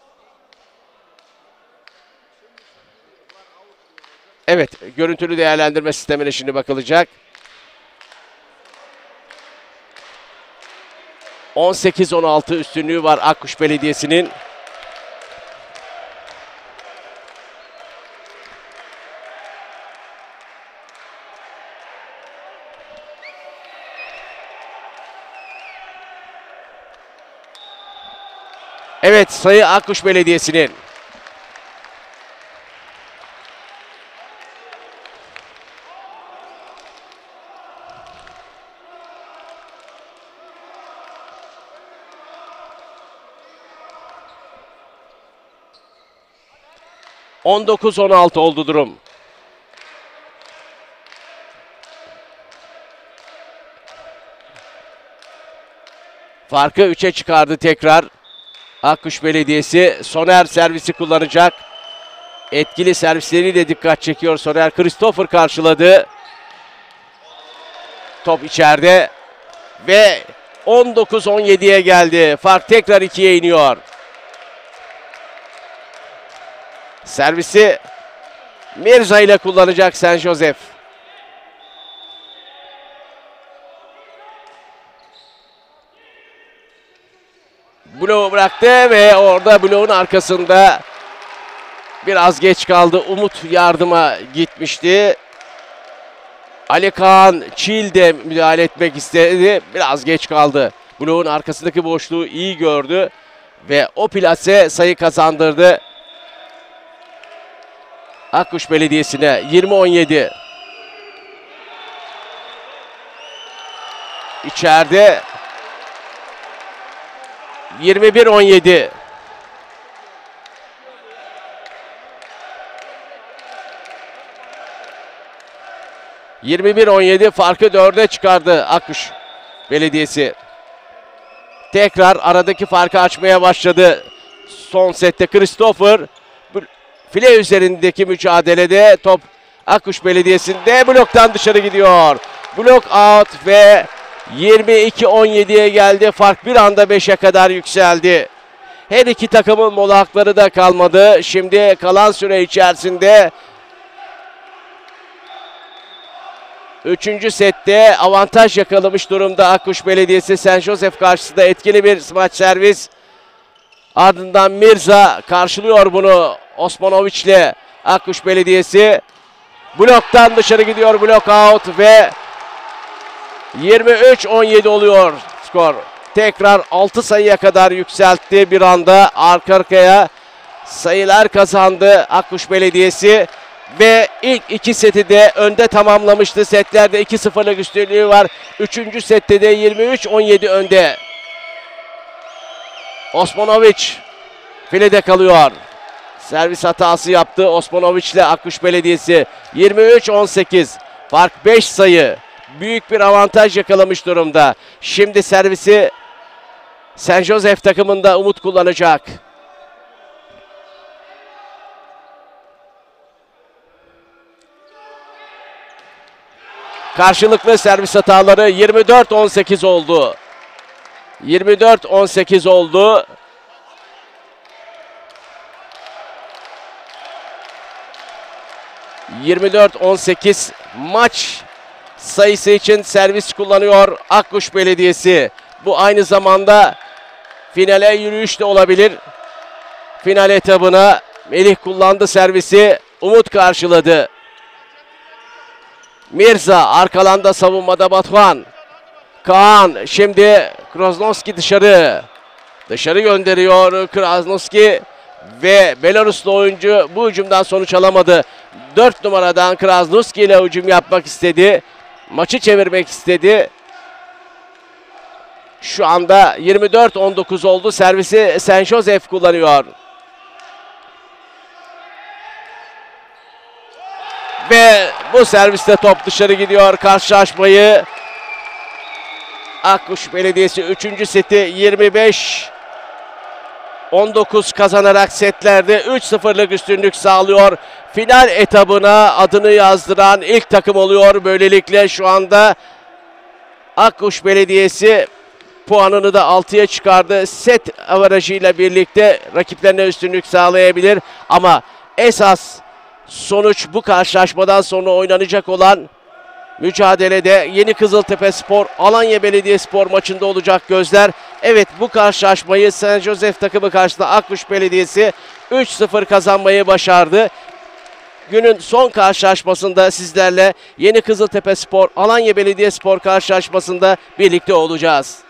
Evet, görüntülü değerlendirme sistemine şimdi bakılacak. 18-16 üstünlüğü var Akkuş Belediyesi'nin. Evet, sayı Akkuş Belediyesi'nin. ...19-16 oldu durum. Farkı 3'e çıkardı tekrar. Akkuş Belediyesi Soner servisi kullanacak. Etkili servisleriyle dikkat çekiyor Soner. Christopher karşıladı. Top içeride. Ve 19-17'ye geldi. Fark tekrar 2'ye iniyor. Servisi Mirza ile kullanacak Saint Joseph. Bloğu bıraktı ve orada bloğun arkasında biraz geç kaldı. Umut yardıma gitmişti. Ali Kaan Çil de müdahale etmek istedi. Biraz geç kaldı. Bloğun arkasındaki boşluğu iyi gördü. Ve o plase sayı kazandırdı. Akkuş Belediyesi'ne 20-17. İçeride 21-17. ...21-17 farkı 4'e çıkardı Akkuş Belediyesi. Tekrar aradaki farkı açmaya başladı. Son sette Christopher... ...file üzerindeki mücadelede top Akkuş Belediyesi'nde bloktan dışarı gidiyor. Blok out ve 22-17'ye geldi. Fark bir anda 5'e kadar yükseldi. Her iki takımın mola hakları da kalmadı. Şimdi kalan süre içerisinde 3. sette avantaj yakalamış durumda Akkuş Belediyesi. Saint Joseph karşısında etkili bir smaç servis. Ardından Mirza karşılıyor bunu Osmanovic ile Akkuş Belediyesi. Bloktan dışarı gidiyor, blok out ve 23-17 oluyor skor. Tekrar 6 sayıya kadar yükseltti bir anda. Arka arkaya sayılar kazandı Akkuş Belediyesi. Ve ilk 2 seti de önde tamamlamıştı. Setlerde 2-0'lık üstünlüğü var. 3. sette de 23-17 önde. Osmanovic filede kalıyor. Servis hatası yaptı Osmanovic ile Akkuş Belediyesi. 23-18. Fark 5 sayı. Büyük bir avantaj yakalamış durumda. Şimdi servisi Saint Joseph takımında Umut kullanacak. Karşılıklı servis hataları 24-18 oldu. 24-18 oldu. ...24-18 maç sayısı için servis kullanıyor Akkuş Belediyesi. Bu aynı zamanda finale yürüyüş de olabilir. Final etabına Melih kullandı servisi. Umut karşıladı. Mirza arkalanda savunmada Batuhan. Kaan şimdi Krasnovski dışarı. Dışarı gönderiyor Krasnovski. Ve Belaruslu oyuncu bu hücumdan sonuç alamadı. 4 numaradan Krasnovski ile hücum yapmak istedi. Maçı çevirmek istedi. Şu anda 24-19 oldu. Servisi Saint Joseph kullanıyor. Ve bu serviste top dışarı gidiyor. Karşılaşmayı Akkuş Belediyesi 3. seti 25-19 kazanarak setlerde 3-0'lık üstünlük sağlıyor. Final etabına adını yazdıran ilk takım oluyor. Böylelikle şu anda Akkuş Belediyesi puanını da 6'ya çıkardı. Set avarajıyla birlikte rakiplerine üstünlük sağlayabilir. Ama esas sonuç bu karşılaşmadan sonra oynanacak olan mücadelede Yeni Kızıltepe-Spor Alanya Belediyespor maçında olacak gözler. Evet, bu karşılaşmayı Saint Joseph takımı karşısında Akkuş Belediyesi 3-0 kazanmayı başardı. Günün son karşılaşmasında sizlerle Yeni Kızıltepe-Spor Alanya Belediyespor karşılaşmasında birlikte olacağız.